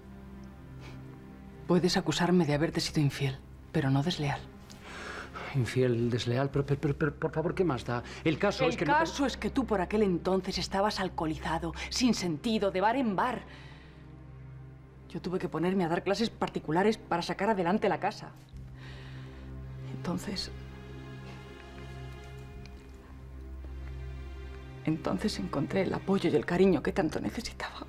Puedes acusarme de haberte sido infiel, pero no desleal. Infiel, desleal, pero, pero, pero, pero por favor, ¿qué más da? El caso El es que... caso no... es que tú por aquel entonces estabas alcoholizado, sin sentido, de bar en bar. Yo tuve que ponerme a dar clases particulares para sacar adelante la casa. Entonces... Entonces encontré el apoyo y el cariño que tanto necesitaba.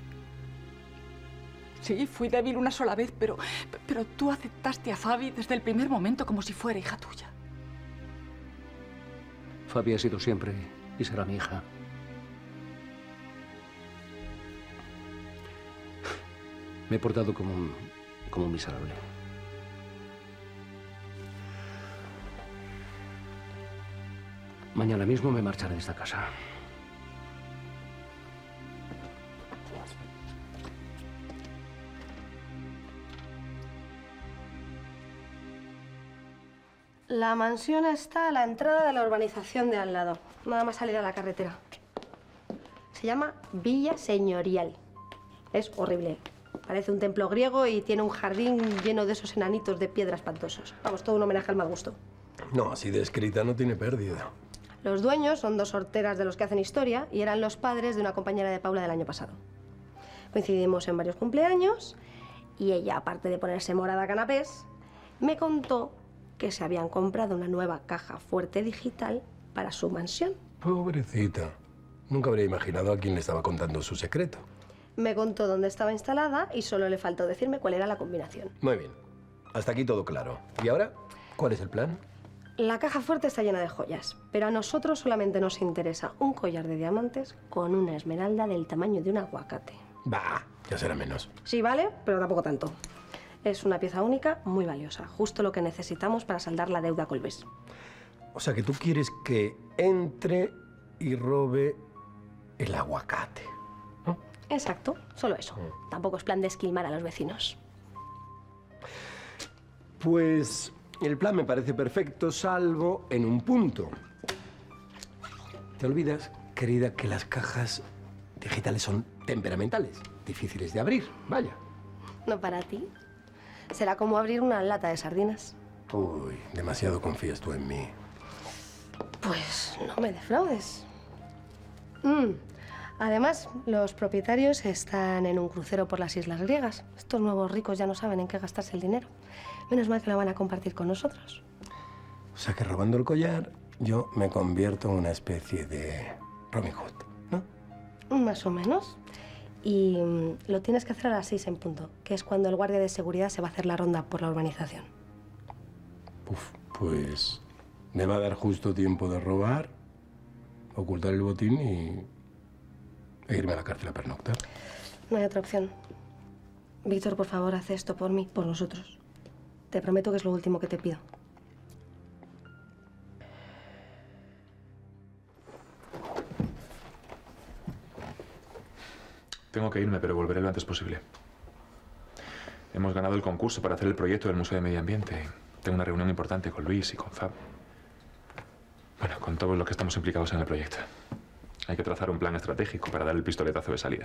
Sí, fui débil una sola vez, pero, pero tú aceptaste a Fabi desde el primer momento como si fuera hija tuya. Fabi ha sido siempre y será mi hija. Me he portado como un, como un miserable. Mañana mismo me marcharé de esta casa. La mansión está a la entrada de la urbanización de al lado. Nada más salir a la carretera. Se llama Villa Señorial. Es horrible. Parece un templo griego y tiene un jardín lleno de esos enanitos de piedra espantosos. Vamos, todo un homenaje al mal gusto. No, así descrita no tiene pérdida. Los dueños son dos horteras de los que hacen historia y eran los padres de una compañera de Paula del año pasado. Coincidimos en varios cumpleaños y ella, aparte de ponerse morada a canapés, me contó que se habían comprado una nueva caja fuerte digital para su mansión. Pobrecita. Nunca habría imaginado a quién le estaba contando su secreto. Me contó dónde estaba instalada y solo le faltó decirme cuál era la combinación. Muy bien. Hasta aquí todo claro. ¿Y ahora? ¿Cuál es el plan? La caja fuerte está llena de joyas, pero a nosotros solamente nos interesa un collar de diamantes con una esmeralda del tamaño de un aguacate. Bah, ya será menos. Sí, vale, pero tampoco tanto. Es una pieza única, muy valiosa. Justo lo que necesitamos para saldar la deuda Colbés. O sea, que tú quieres que entre y robe el aguacate. Exacto, solo eso. Tampoco es plan de esquilmar a los vecinos. Pues el plan me parece perfecto, salvo en un punto. Te olvidas, querida, que las cajas digitales son temperamentales, difíciles de abrir, vaya. No para ti. Será como abrir una lata de sardinas. Uy, demasiado confías tú en mí. Pues no me defraudes. Mm. Además, los propietarios están en un crucero por las islas griegas. Estos nuevos ricos ya no saben en qué gastarse el dinero. Menos mal que lo van a compartir con nosotros. O sea que robando el collar, yo me convierto en una especie de Robin Hood, ¿no? Más o menos. Y mm, lo tienes que hacer a las seis en punto, que es cuando el guardia de seguridad se va a hacer la ronda por la urbanización. Uf, pues me va a dar justo tiempo de robar, ocultar el botín y e irme a la cárcel a pernoctar. No hay otra opción. Víctor, por favor, haz esto por mí, por nosotros. Te prometo que es lo último que te pido. Tengo que irme, pero volveré lo antes posible. Hemos ganado el concurso para hacer el proyecto del Museo de Medio Ambiente. Tengo una reunión importante con Luis y con Fab. Bueno, con todos los que estamos implicados en el proyecto. Hay que trazar un plan estratégico para dar el pistoletazo de salida.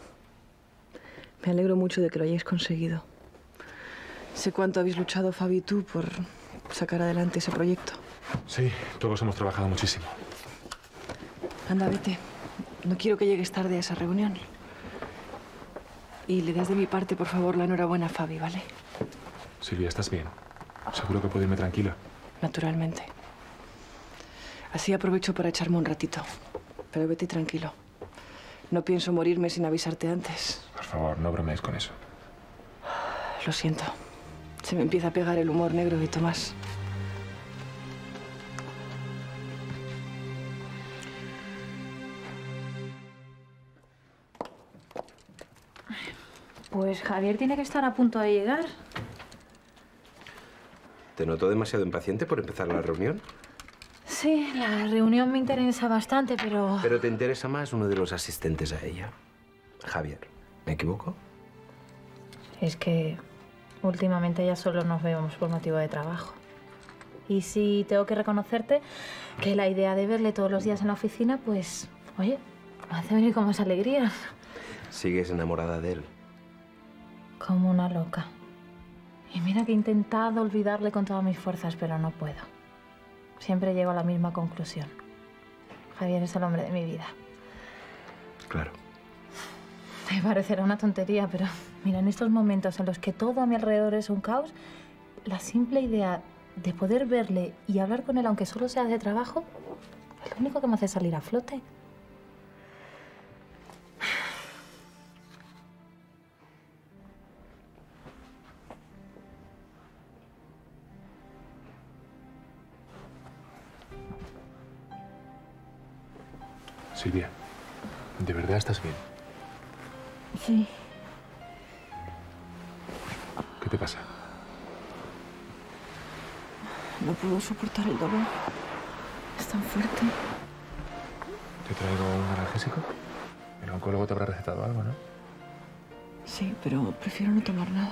Me alegro mucho de que lo hayáis conseguido. Sé cuánto habéis luchado, Fabi y tú, por sacar adelante ese proyecto. Sí, todos hemos trabajado muchísimo. Anda, vete. No quiero que llegues tarde a esa reunión. Y le das de mi parte, por favor, la enhorabuena a Fabi, ¿vale? Silvia, ¿estás bien? ¿Seguro que puedo irme tranquila? Naturalmente. Así aprovecho para echarme un ratito. Pero vete tranquilo. No pienso morirme sin avisarte antes. Por favor, no bromees con eso. Lo siento. Se me empieza a pegar el humor negro de Tomás. Pues Javier tiene que estar a punto de llegar. ¿Te noto demasiado impaciente por empezar la reunión? Sí, la reunión me interesa bastante, pero... Pero te interesa más uno de los asistentes a ella. Javier, ¿me equivoco? Es que últimamente ya solo nos vemos por motivo de trabajo. Y sí, tengo que reconocerte que la idea de verle todos los días en la oficina, pues, oye, me hace venir con más alegría. Sigues enamorada de él. Como una loca. Y mira que he intentado olvidarle con todas mis fuerzas, pero no puedo. Siempre llego a la misma conclusión. Javier es el hombre de mi vida. Claro. Me parecerá una tontería, pero mira, en estos momentos en los que todo a mi alrededor es un caos, la simple idea de poder verle y hablar con él, aunque solo sea de trabajo, es lo único que me hace salir a flote. Silvia, ¿de verdad estás bien? Sí. ¿Qué te pasa? No puedo soportar el dolor. Es tan fuerte. ¿Te traigo un analgésico? El oncólogo te habrá recetado algo, ¿no? Sí, pero prefiero no tomar nada.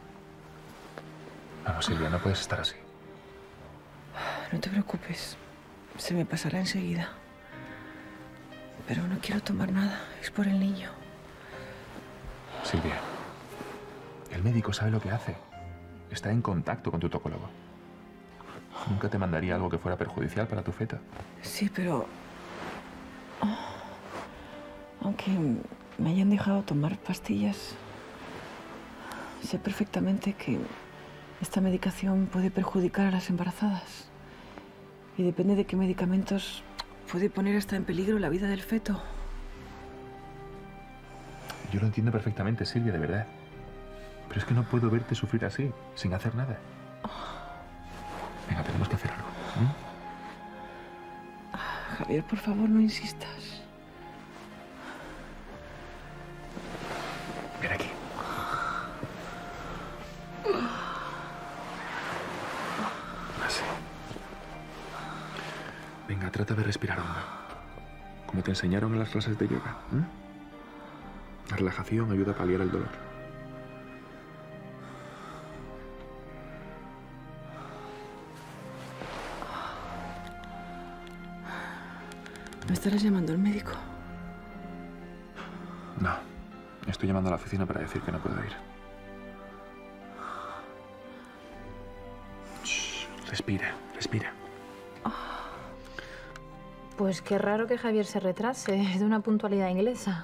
Vamos, Silvia, no puedes estar así. No te preocupes. Se me pasará enseguida. Pero no quiero tomar nada. Es por el niño. Silvia, el médico sabe lo que hace. Está en contacto con tu tocólogo. Nunca te mandaría algo que fuera perjudicial para tu feto. Sí, pero... oh, aunque me hayan dejado tomar pastillas, sé perfectamente que esta medicación puede perjudicar a las embarazadas. Y depende de qué medicamentos puede poner hasta en peligro la vida del feto. Yo lo entiendo perfectamente, Silvia, de verdad. Pero es que no puedo verte sufrir así, sin hacer nada. Venga, tenemos que hacer algo. ¿Mm? Javier, por favor, no insistas. Ven aquí. Así. Venga, trata de respirar hondo. Como te enseñaron en las clases de yoga. ¿Mm? La relajación ayuda a paliar el dolor. ¿Me estarás llamando al médico? No. Estoy llamando a la oficina para decir que no puedo ir. Shh, respira, respira. Pues qué raro que Javier se retrase. Es de una puntualidad inglesa.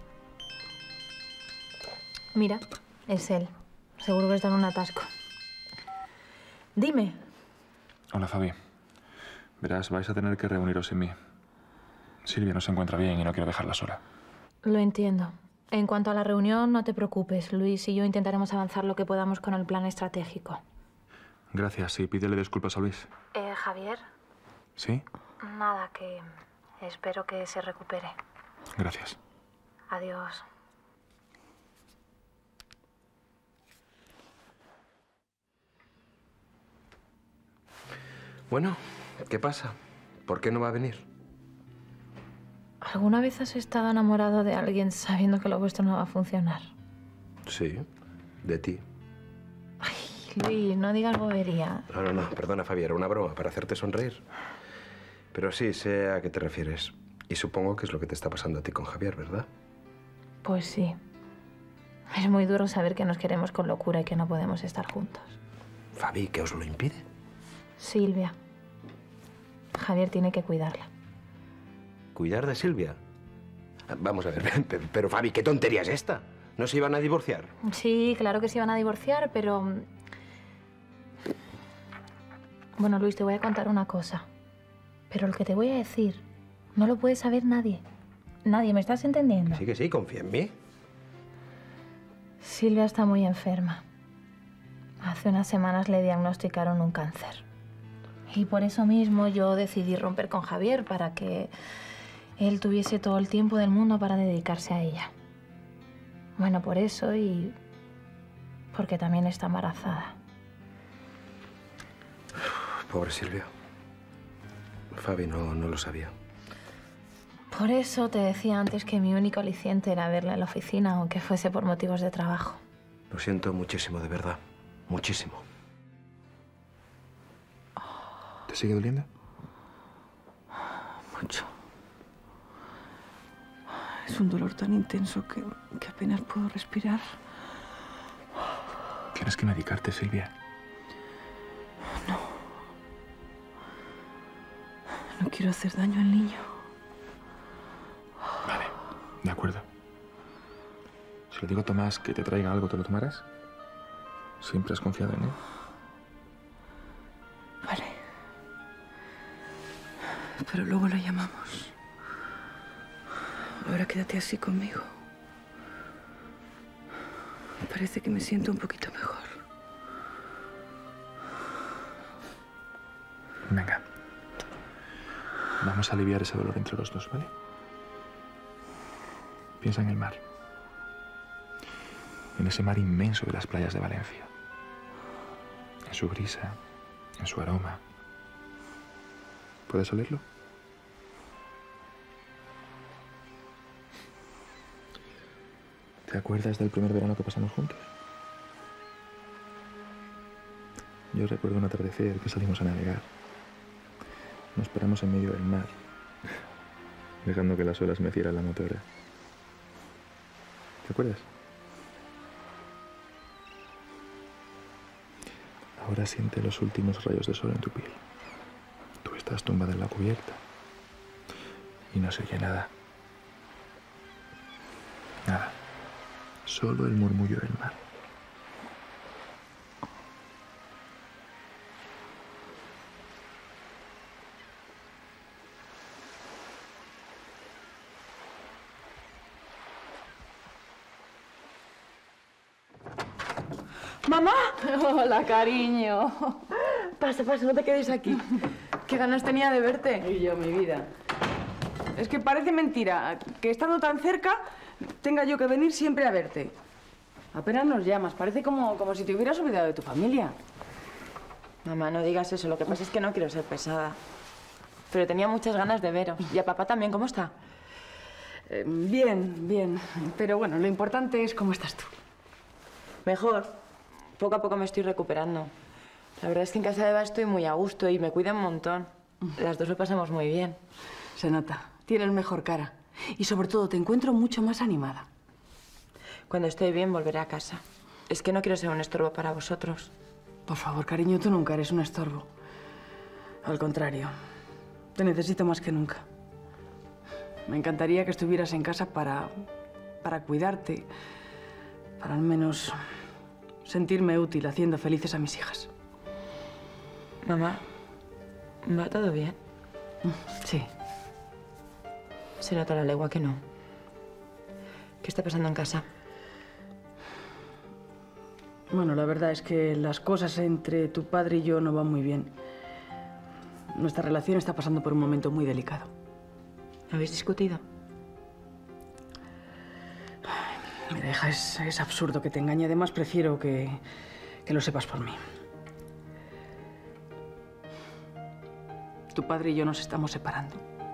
Mira, es él. Seguro que está en un atasco. Dime. Hola, Fabi. Verás, vais a tener que reuniros en mí. Silvia no se encuentra bien y no quiero dejarla sola. Lo entiendo. En cuanto a la reunión, no te preocupes. Luis y yo intentaremos avanzar lo que podamos con el plan estratégico. Gracias. Y pídele disculpas a Luis. Eh, Javier. ¿Sí? Nada, que espero que se recupere. Gracias. Adiós. Bueno, ¿qué pasa? ¿Por qué no va a venir? ¿Alguna vez has estado enamorado de alguien sabiendo que lo vuestro no va a funcionar? Sí, de ti. Luis, no digas bobería. No, no, no, perdona, Fabi, era una broma para hacerte sonreír. Pero sí, sé a qué te refieres. Y supongo que es lo que te está pasando a ti con Javier, ¿verdad? Pues sí. Es muy duro saber que nos queremos con locura y que no podemos estar juntos. Fabi, ¿qué os lo impide? Silvia. Javier tiene que cuidarla. ¿Cuidar de Silvia? Vamos a ver, pero, pero Fabi, ¿qué tontería es esta? ¿No se iban a divorciar? Sí, claro que se iban a divorciar, pero... Bueno, Luis, te voy a contar una cosa. Pero lo que te voy a decir no lo puede saber nadie. Nadie, ¿me estás entendiendo? Sí, que sí, confía en mí. Silvia está muy enferma. Hace unas semanas le diagnosticaron un cáncer. Y por eso mismo yo decidí romper con Javier para que él tuviese todo el tiempo del mundo para dedicarse a ella. Bueno, por eso y porque también está embarazada. Pobre Silvia. Fabi no, no lo sabía. Por eso te decía antes que mi único aliciente era verla en la oficina, aunque fuese por motivos de trabajo. Lo siento muchísimo, de verdad. Muchísimo. ¿Te sigue doliendo? Mucho. Es un dolor tan intenso que, que apenas puedo respirar. Tienes que medicarte, Silvia. No. No quiero hacer daño al niño. Vale, de acuerdo. Si le digo a Tomás que te traiga algo, ¿te lo tomarás? Siempre has confiado en él. Vale. Pero luego lo llamamos. Ahora quédate así conmigo. Me parece que me siento un poquito mejor. Venga. Vamos a aliviar ese dolor entre los dos, ¿vale? Piensa en el mar. En ese mar inmenso de las playas de Valencia. En su brisa, en su aroma. ¿Puedes olerlo? ¿Te acuerdas del primer verano que pasamos juntos? Yo recuerdo un atardecer que salimos a navegar. Nos paramos en medio del mar, dejando que las olas mecieran la motora. ¿Te acuerdas? Ahora siente los últimos rayos de sol en tu piel. Tú estás tumbada en la cubierta y no se oye nada. Nada. Solo el murmullo del mar. ¡Mamá! Hola, cariño. Pasa, pasa, no te quedes aquí. Qué ganas tenía de verte. Y yo, mi vida. Es que parece mentira que estando tan cerca tenga yo que venir siempre a verte. Apenas nos llamas, parece como, como si te hubieras olvidado de tu familia. Mamá, no digas eso, lo que pasa es que no quiero ser pesada. Pero tenía muchas ganas de veros. ¿Y a papá también? ¿Cómo está? Eh, bien, bien. Pero bueno, lo importante es cómo estás tú. Mejor. Poco a poco me estoy recuperando. La verdad es que en casa de Eva estoy muy a gusto y me cuida un montón. Las dos lo pasamos muy bien. Se nota. Tienes mejor cara. Y sobre todo te encuentro mucho más animada. Cuando estoy bien volveré a casa. Es que no quiero ser un estorbo para vosotros. Por favor, cariño, tú nunca eres un estorbo. Al contrario, te necesito más que nunca. Me encantaría que estuvieras en casa para, para cuidarte, para al menos sentirme útil haciendo felices a mis hijas. Mamá, ¿va todo bien? Sí. Se nota a la legua que no. ¿Qué está pasando en casa? Bueno, la verdad es que las cosas entre tu padre y yo no van muy bien. Nuestra relación está pasando por un momento muy delicado. ¿Habéis discutido? Mira, hija, es, es absurdo que te engañe. Además, prefiero que, que lo sepas por mí. Tu padre y yo nos estamos separando.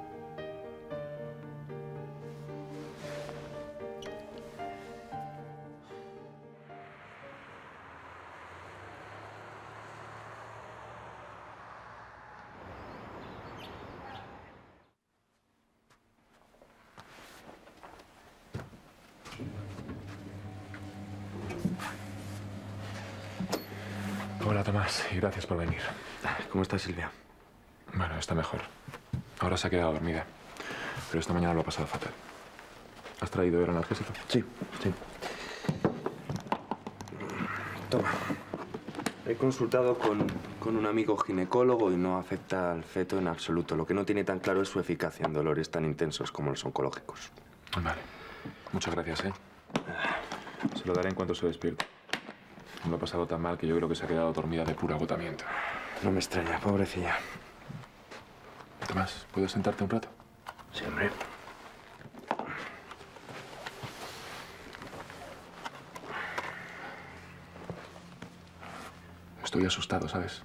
Hola, Tomás, y gracias por venir. ¿Cómo está Silvia? Bueno, está mejor. Ahora se ha quedado dormida. Pero esta mañana lo ha pasado fatal. ¿Has traído el analgésico? Sí, sí. Toma. He consultado con, con un amigo ginecólogo y no afecta al feto en absoluto. Lo que no tiene tan claro es su eficacia en dolores tan intensos como los oncológicos. Vale. Muchas gracias, ¿eh? Se lo daré en cuanto se despierte. Me lo ha pasado tan mal que yo creo que se ha quedado dormida de puro agotamiento. No me extraña, pobrecilla. Tomás, ¿puedes sentarte un rato? Sí, hombre. Estoy asustado, ¿sabes?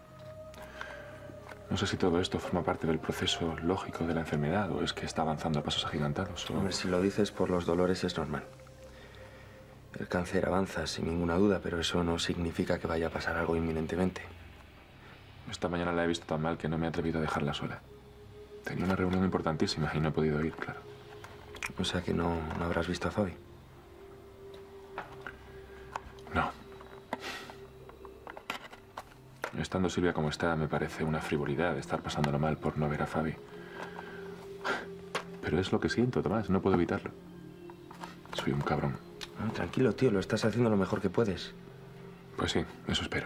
No sé si todo esto forma parte del proceso lógico de la enfermedad o es que está avanzando a pasos agigantados. O... Hombre, si lo dices por los dolores es normal. El cáncer avanza sin ninguna duda, pero eso no significa que vaya a pasar algo inminentemente. Esta mañana la he visto tan mal que no me he atrevido a dejarla sola. Tenía una reunión importantísima y no he podido ir, claro. O sea que no, no habrás visto a Fabi. No. Estando Silvia como está, me parece una frivolidad estar pasándolo mal por no ver a Fabi. Pero es lo que siento, Tomás. No puedo evitarlo. Soy un cabrón. No, tranquilo, tío. Lo estás haciendo lo mejor que puedes. Pues sí, eso espero.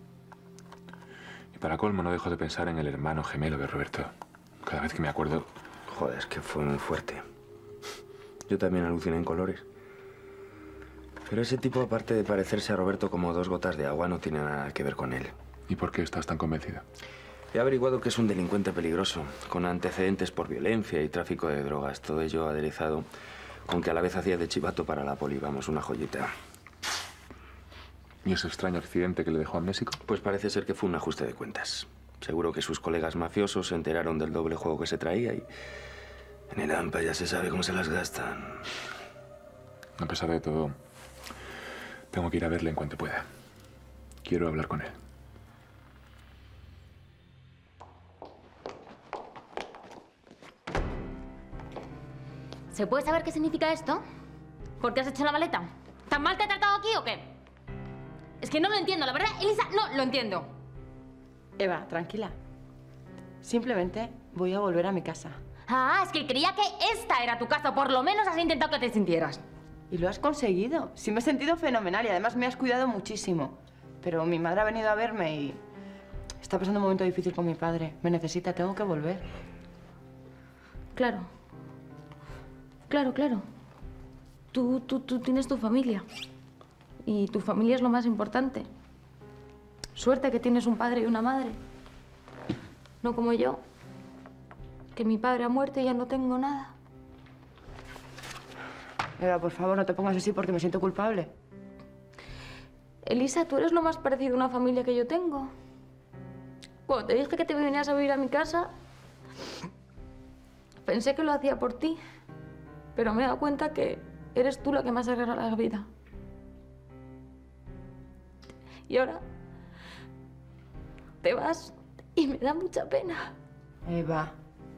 Y para colmo, no dejo de pensar en el hermano gemelo de Roberto. Cada vez que me acuerdo... Joder, es que fue muy fuerte. Yo también aluciné en colores. Pero ese tipo, aparte de parecerse a Roberto como dos gotas de agua, no tiene nada que ver con él. ¿Y por qué estás tan convencida? He averiguado que es un delincuente peligroso, con antecedentes por violencia y tráfico de drogas. Todo ello aderezado con que a la vez hacía de chivato para la poli. Vamos, una joyita. ¿Y ese extraño accidente que le dejó amnésico? Pues parece ser que fue un ajuste de cuentas. Seguro que sus colegas mafiosos se enteraron del doble juego que se traía y... en el AMPA ya se sabe cómo se las gastan. A pesar de todo, tengo que ir a verle en cuanto pueda. Quiero hablar con él. ¿Se puede saber qué significa esto? ¿Por qué has hecho la maleta? ¿Tan mal te ha tratado aquí o qué? Es que no lo entiendo, la verdad, Elisa, no lo entiendo. Eva, tranquila. Simplemente voy a volver a mi casa. Ah, es que creía que esta era tu casa, o por lo menos has intentado que te sintieras. Y lo has conseguido. Sí, me he sentido fenomenal y además me has cuidado muchísimo. Pero mi madre ha venido a verme y está pasando un momento difícil con mi padre. Me necesita, tengo que volver. Claro. Claro, claro. Tú, tú, tú tienes tu familia. Y tu familia es lo más importante. Suerte que tienes un padre y una madre. No como yo, que mi padre ha muerto y ya no tengo nada. Eva, por favor, no te pongas así porque me siento culpable. Elisa, tú eres lo más parecido a una familia que yo tengo. Cuando te dije que te venías a vivir a mi casa, pensé que lo hacía por ti. Pero me he dado cuenta que eres tú la que me has arreglado la vida. Y ahora te vas y me da mucha pena. Eva.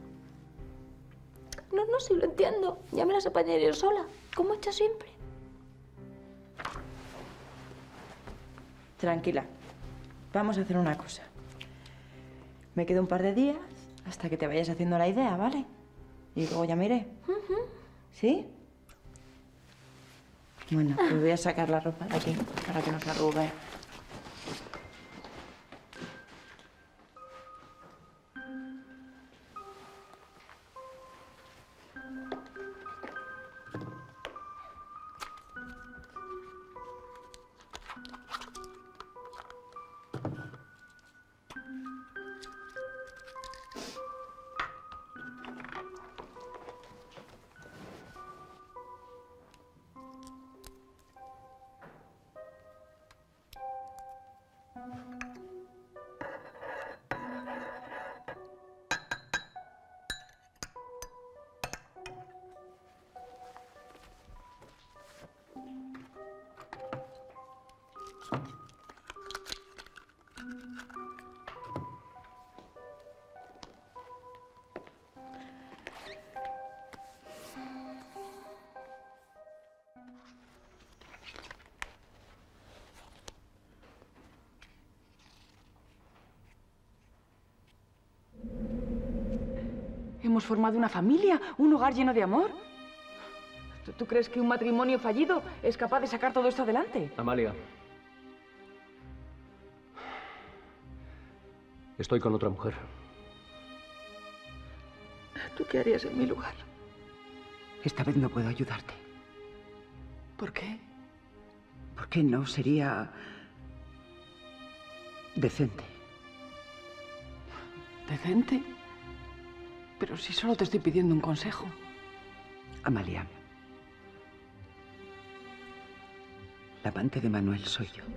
No, no, sí lo entiendo. Ya me las apañaré yo sola, como he hecho siempre. Tranquila. Vamos a hacer una cosa. Me quedo un par de días hasta que te vayas haciendo la idea, ¿vale? Y luego ya me iré. Uh-huh. ¿Sí? Bueno, pues voy a sacar la ropa de aquí para que no se arrugue. Hemos formado una familia, un hogar lleno de amor. ¿Tú, ¿Tú crees que un matrimonio fallido es capaz de sacar todo esto adelante? Amalia. Estoy con otra mujer. ¿Tú qué harías en mi lugar? Esta vez no puedo ayudarte. ¿Por qué? ¿Por qué no sería decente? ¿Decente? Pero si solo te estoy pidiendo un consejo. Amalia, la amante de Manuel soy yo.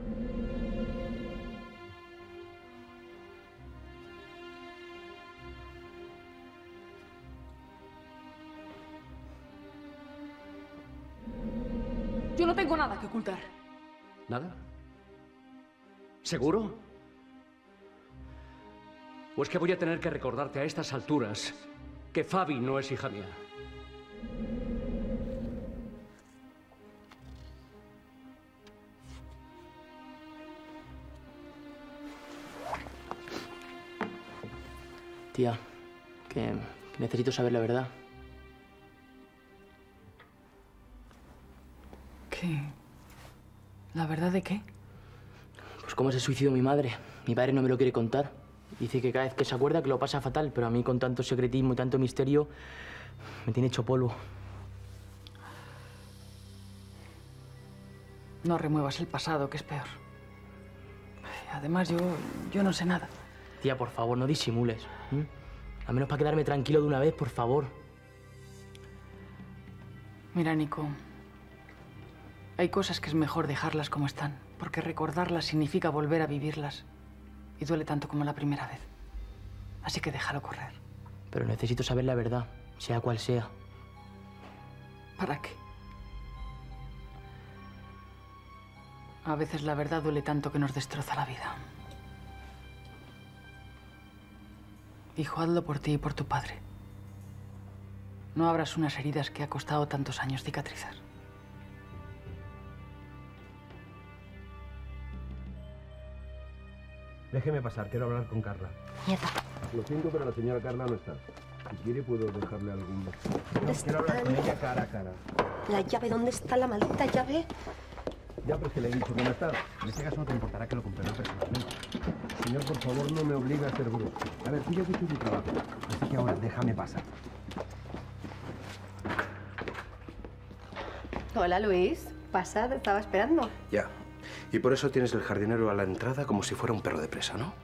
Yo no tengo nada que ocultar. ¿Nada? ¿Seguro? ¿O es que voy a tener que recordarte a estas alturas que Fabi no es hija mía? Tía, que, que necesito saber la verdad. ¿Qué? ¿La verdad de qué? Pues cómo se suicidó mi madre. Mi padre no me lo quiere contar. Dice que cada vez que se acuerda que lo pasa fatal, pero a mí con tanto secretismo y tanto misterio me tiene hecho polvo. No remuevas el pasado, que es peor. Además, yo, yo no sé nada. Tía, por favor, no disimules. ¿Mm? Al menos para quedarme tranquilo de una vez, por favor. Mira, Nico, hay cosas que es mejor dejarlas como están, porque recordarlas significa volver a vivirlas. Y duele tanto como la primera vez. Así que déjalo correr. Pero necesito saber la verdad, sea cual sea. ¿Para qué? A veces la verdad duele tanto que nos destroza la vida. Hijo, hazlo por ti y por tu padre. No abras unas heridas que ha costado tantos años cicatrizar. Déjeme pasar, quiero hablar con Carla. Nieta. Lo siento, pero la señora Carla no está. Si quiere, puedo dejarle algún... ¿Dónde Quiero hablar con ella cara a cara. La llave, ¿dónde está la maldita llave? Ya, pero es que le he dicho que no está. En este caso no te importará que lo compruebe personalmente. Señor, por favor, no me obligue a ser brusco. A ver, tú ya has hecho tu trabajo. Así que ahora déjame pasar. Hola, Luis. Pasa, te estaba esperando. Ya. Y por eso tienes el jardinero a la entrada como si fuera un perro de presa, ¿no?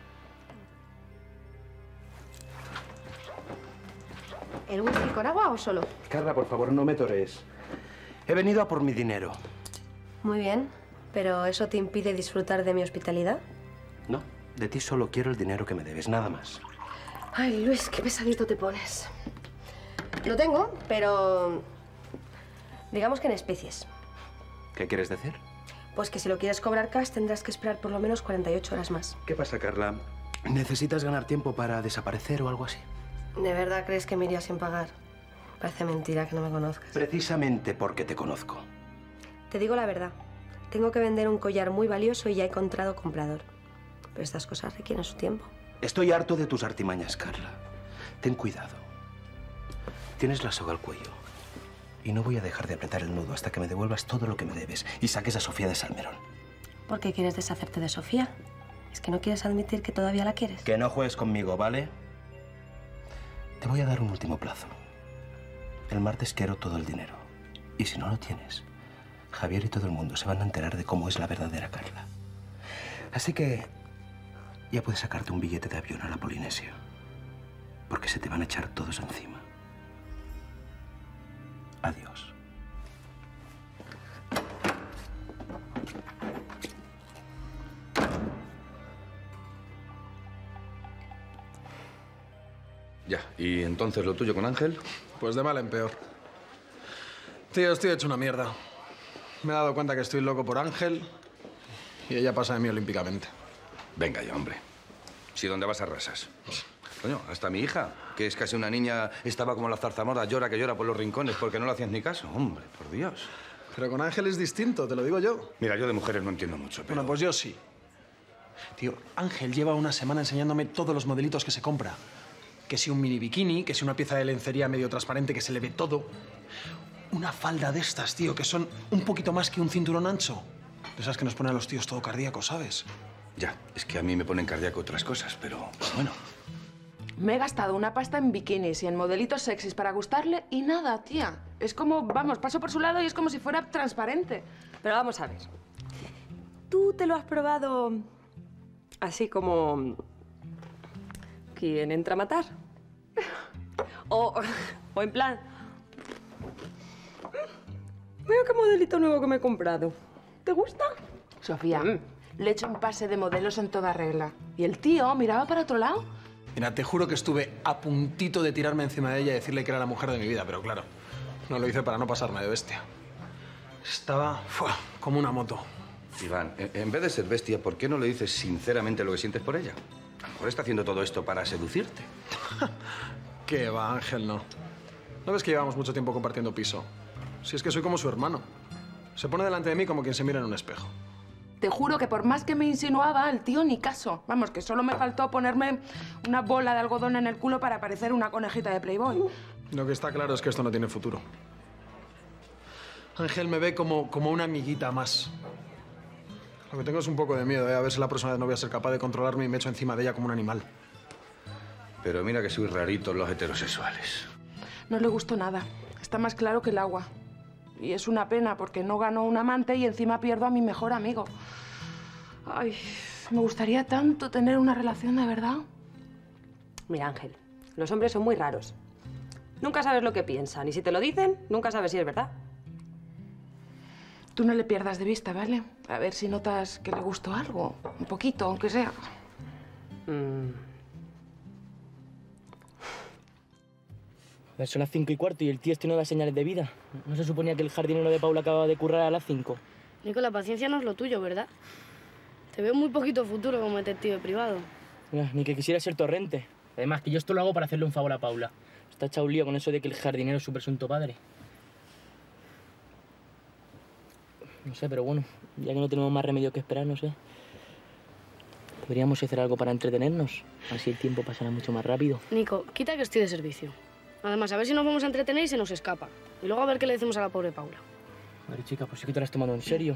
¿El whisky con agua o solo? Carla, por favor, no me torees. He venido a por mi dinero. Muy bien. ¿Pero eso te impide disfrutar de mi hospitalidad? No, de ti solo quiero el dinero que me debes, nada más. Ay, Luis, qué pesadito te pones. Lo tengo, pero... digamos que en especies. ¿Qué quieres decir? Pues que si lo quieres cobrar cash tendrás que esperar por lo menos cuarenta y ocho horas más. ¿Qué pasa, Carla? ¿Necesitas ganar tiempo para desaparecer o algo así? ¿De verdad crees que me iría sin pagar? Parece mentira que no me conozcas. Precisamente porque te conozco. Te digo la verdad. Tengo que vender un collar muy valioso y ya he encontrado comprador. Pero estas cosas requieren su tiempo. Estoy harto de tus artimañas, Carla. Ten cuidado. Tienes la soga al cuello. Y no voy a dejar de apretar el nudo hasta que me devuelvas todo lo que me debes y saques a Sofía de Salmerón. ¿Por qué quieres deshacerte de Sofía? ¿Es que no quieres admitir que todavía la quieres? Que no juegues conmigo, ¿vale? Te voy a dar un último plazo. El martes quiero todo el dinero. Y si no lo tienes, Javier y todo el mundo se van a enterar de cómo es la verdadera Carla. Así que ya puedes sacarte un billete de avión a la Polinesia. Porque se te van a echar todos encima. Adiós. Ya, ¿y entonces lo tuyo con Ángel? Pues de mal en peor. Tío, estoy hecho una mierda. Me he dado cuenta que estoy loco por Ángel y ella pasa de mí olímpicamente. Venga ya, hombre. Si dónde vas a rasas. Coño, hasta mi hija, que es casi una niña, estaba como la zarzamora, llora que llora por los rincones porque no le hacías ni caso. Hombre, por Dios. Pero con Ángel es distinto, te lo digo yo. Mira, yo de mujeres no entiendo mucho, pero... Bueno, pues yo sí. Tío, Ángel lleva una semana enseñándome todos los modelitos que se compra. Que si un mini bikini, que si una pieza de lencería medio transparente que se le ve todo. Una falda de estas, tío, que son un poquito más que un cinturón ancho. De esas que nos ponen a los tíos todo cardíacos, ¿sabes? Ya, es que a mí me ponen cardíaco otras cosas, pero bueno. Me he gastado una pasta en bikinis y en modelitos sexys para gustarle y nada, tía. Es como, vamos, paso por su lado y es como si fuera transparente. Pero vamos a ver. ¿Tú te lo has probado así como... ¿quién entra a matar? O, o en plan... Veo qué modelito nuevo que me he comprado. ¿Te gusta? Sofía, mm. le he hecho un pase de modelos en toda regla. Y el tío miraba para otro lado. Mira, te juro que estuve a puntito de tirarme encima de ella y decirle que era la mujer de mi vida, pero claro, no lo hice para no pasarme de bestia. Estaba ¡fua! Como una moto. Iván, en vez de ser bestia, ¿por qué no le dices sinceramente lo que sientes por ella? A lo mejor está haciendo todo esto para seducirte. ¿Qué va, Ángel? No. ¿No ves que llevamos mucho tiempo compartiendo piso? Si es que soy como su hermano. Se pone delante de mí como quien se mira en un espejo. Te juro que por más que me insinuaba, el tío ni caso. Vamos, que solo me faltó ponerme una bola de algodón en el culo para parecer una conejita de Playboy. Lo que está claro es que esto no tiene futuro. Ángel me ve como, como una amiguita más. Lo que tengo es un poco de miedo, ¿eh? A ver si la próxima vez no voy a ser capaz de controlarme y me echo encima de ella como un animal. Pero mira que soy rarito los heterosexuales. No le gustó nada. Está más claro que el agua. Y es una pena porque no ganó un amante y encima pierdo a mi mejor amigo. Ay, me gustaría tanto tener una relación de verdad. Mira, Ángel, los hombres son muy raros. Nunca sabes lo que piensan y si te lo dicen, nunca sabes si es verdad. Tú no le pierdas de vista, ¿vale? A ver si notas que le gustó algo. Un poquito, aunque sea. Mm. A ver, son las cinco y cuarto y el tío este no da señales de vida. ¿No se suponía que el jardinero de Paula acababa de currar a las cinco? Nico, la paciencia no es lo tuyo, ¿verdad? Te veo muy poquito futuro como detective privado. Mira, ni que quisiera ser Torrente. Además, que yo esto lo hago para hacerle un favor a Paula. Está echado un lío con eso de que el jardinero es su presunto padre. No sé, pero bueno, ya que no tenemos más remedio que esperar, no sé. Podríamos hacer algo para entretenernos. Así el tiempo pasará mucho más rápido. Nico, quita que estoy de servicio. Además, a ver si nos vamos a entretener y se nos escapa. Y luego a ver qué le decimos a la pobre Paula. Madre chica, pues sí que te lo has tomado en serio.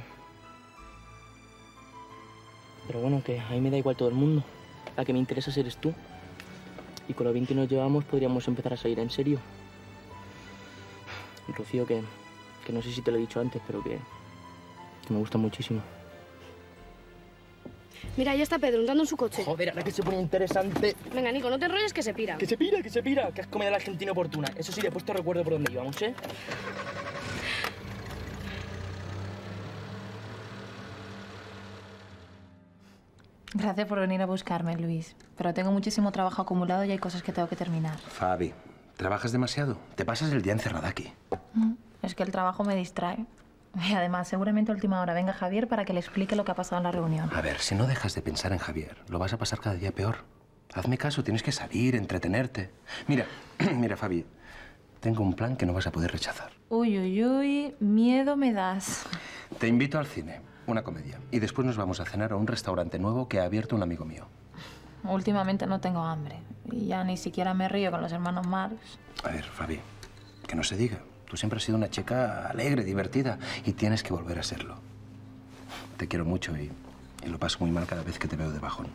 Pero bueno, que a mí me da igual todo el mundo. La que me interesa eres tú. Y con lo bien que nos llevamos podríamos empezar a salir en serio. Y Rocío, que, que no sé si te lo he dicho antes, pero que, que me gusta muchísimo. Mira, ya está Pedro entrando en su coche. Joder, ahora que se pone interesante. Venga, Nico, no te enrolles que se pira. Que se pira, que se pira. Que has comido la Argentina oportuna. Eso sí, después te recuerdo por dónde íbamos, ¿eh? Gracias por venir a buscarme, Luis. Pero tengo muchísimo trabajo acumulado y hay cosas que tengo que terminar. Fabi, ¿trabajas demasiado? Te pasas el día encerrada aquí. Mm, es que el trabajo me distrae. Y además, seguramente a última hora venga Javier para que le explique lo que ha pasado en la reunión. A ver, si no dejas de pensar en Javier, lo vas a pasar cada día peor. Hazme caso, tienes que salir, entretenerte. Mira, mira, Fabi, tengo un plan que no vas a poder rechazar. Uy, uy, uy, miedo me das. Te invito al cine, una comedia, y después nos vamos a cenar a un restaurante nuevo que ha abierto un amigo mío. Últimamente no tengo hambre y ya ni siquiera me río con los hermanos malos. A ver, Fabi, que no se diga. Tú siempre has sido una chica alegre, divertida, y tienes que volver a serlo. Te quiero mucho y, y lo paso muy mal cada vez que te veo de bajón.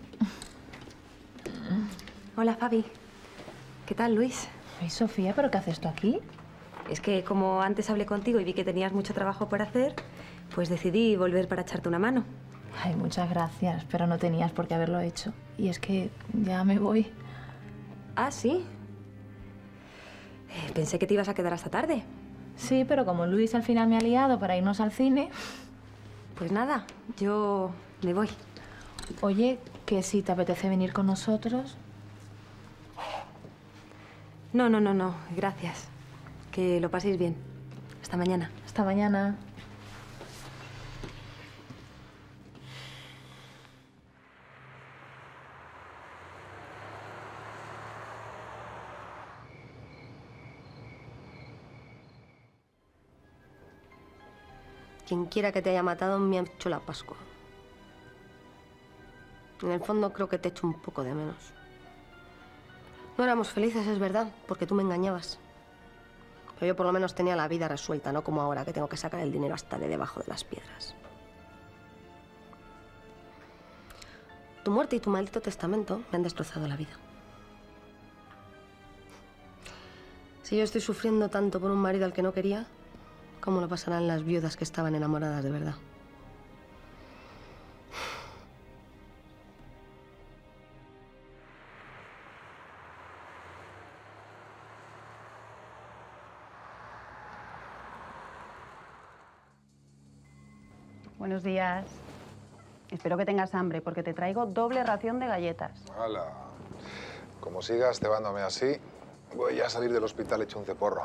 Hola, Fabi. ¿Qué tal, Luis? Ay, Sofía, ¿pero qué haces tú aquí? Es que como antes hablé contigo y vi que tenías mucho trabajo por hacer, pues decidí volver para echarte una mano. Ay, muchas gracias, pero no tenías por qué haberlo hecho. Y es que ya me voy. Ah, ¿sí? Eh, pensé que te ibas a quedar hasta tarde. Sí, pero como Luis al final me ha liado para irnos al cine... Pues nada, yo me voy. Oye, que si te apetece venir con nosotros... No, no, no, no, gracias. Que lo paséis bien. Hasta mañana. Hasta mañana. Quien quiera que te haya matado me ha hecho la Pascua. En el fondo creo que te echo un poco de menos. No éramos felices, es verdad, porque tú me engañabas. Pero yo por lo menos tenía la vida resuelta, no como ahora que tengo que sacar el dinero hasta de debajo de las piedras. Tu muerte y tu maldito testamento me han destrozado la vida. Si yo estoy sufriendo tanto por un marido al que no quería, ¿cómo lo pasarán las viudas que estaban enamoradas de verdad? Buenos días. Espero que tengas hambre, porque te traigo doble ración de galletas. ¡Hala! Como sigas cebándome así, voy a salir del hospital hecho un ceporro.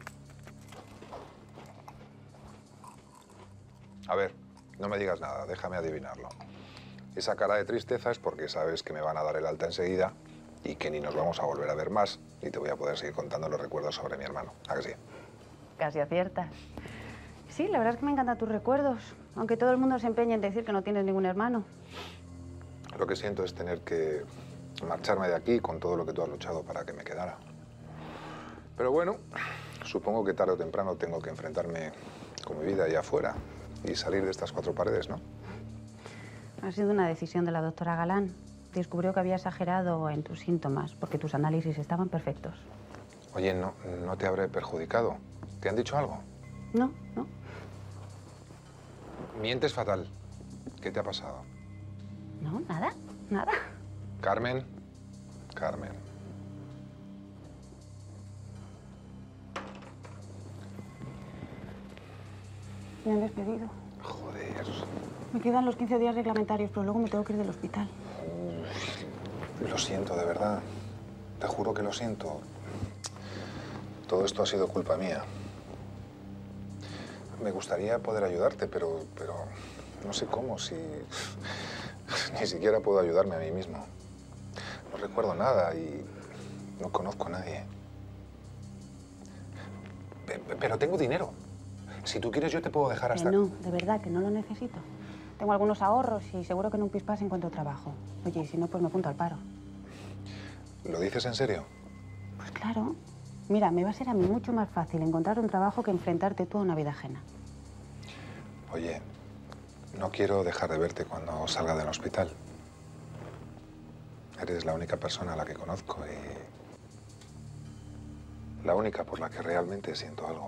A ver, no me digas nada, déjame adivinarlo. Esa cara de tristeza es porque sabes que me van a dar el alta enseguida y que ni nos vamos a volver a ver más y te voy a poder seguir contando los recuerdos sobre mi hermano. ¿A que sí? Casi aciertas. Sí, la verdad es que me encantan tus recuerdos, aunque todo el mundo se empeña en decir que no tienes ningún hermano. Lo que siento es tener que marcharme de aquí con todo lo que tú has luchado para que me quedara. Pero bueno, supongo que tarde o temprano tengo que enfrentarme con mi vida allá afuera y salir de estas cuatro paredes, ¿no? Ha sido una decisión de la doctora Galán. Descubrió que había exagerado en tus síntomas porque tus análisis estaban perfectos. Oye, ¿no, no te habré perjudicado? ¿Te han dicho algo? No, no. Mientes fatal. ¿Qué te ha pasado? No, nada, nada. Carmen, Carmen. Me han despedido. Joder. Me quedan los quince días reglamentarios, pero luego me tengo que ir del hospital. Uf, lo siento, de verdad. Te juro que lo siento. Todo esto ha sido culpa mía. Me gustaría poder ayudarte, pero, pero no sé cómo, si ni siquiera puedo ayudarme a mí mismo. No recuerdo nada y no conozco a nadie. Pero tengo dinero. Si tú quieres, yo te puedo dejar hasta... Que no, de verdad, que no lo necesito. Tengo algunos ahorros y seguro que en un pispás encuentro trabajo. Oye, y si no, pues me apunto al paro. ¿Lo dices en serio? Pues claro. Mira, me va a ser a mí mucho más fácil encontrar un trabajo que enfrentarte tú a una vida ajena. Oye, no quiero dejar de verte cuando salga del hospital. Eres la única persona a la que conozco y... la única por la que realmente siento algo.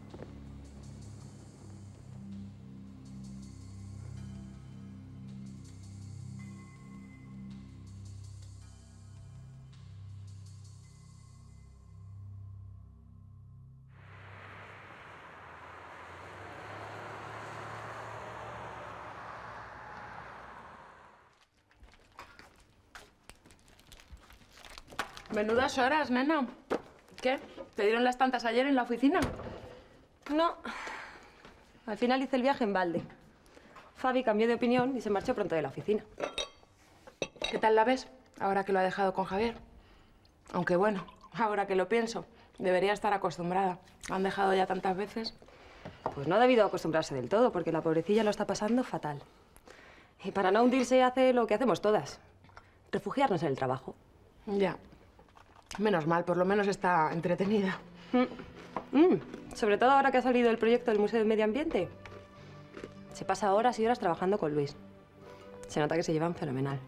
Menudas horas, nena. ¿Qué? ¿Te dieron las tantas ayer en la oficina? No. Al final hice el viaje en balde. Fabi cambió de opinión y se marchó pronto de la oficina. ¿Qué tal la ves ahora que lo ha dejado con Javier? Aunque bueno, ahora que lo pienso, debería estar acostumbrada. ¿La han dejado ya tantas veces? Pues no ha debido acostumbrarse del todo, porque la pobrecilla lo está pasando fatal. Y para no hundirse hace lo que hacemos todas. Refugiarnos en el trabajo. Ya. Menos mal, por lo menos está entretenida. Mm. Mm. Sobre todo ahora que ha salido el proyecto del Museo del Medio Ambiente. Se pasa horas y horas trabajando con Luis. Se nota que se llevan fenomenal.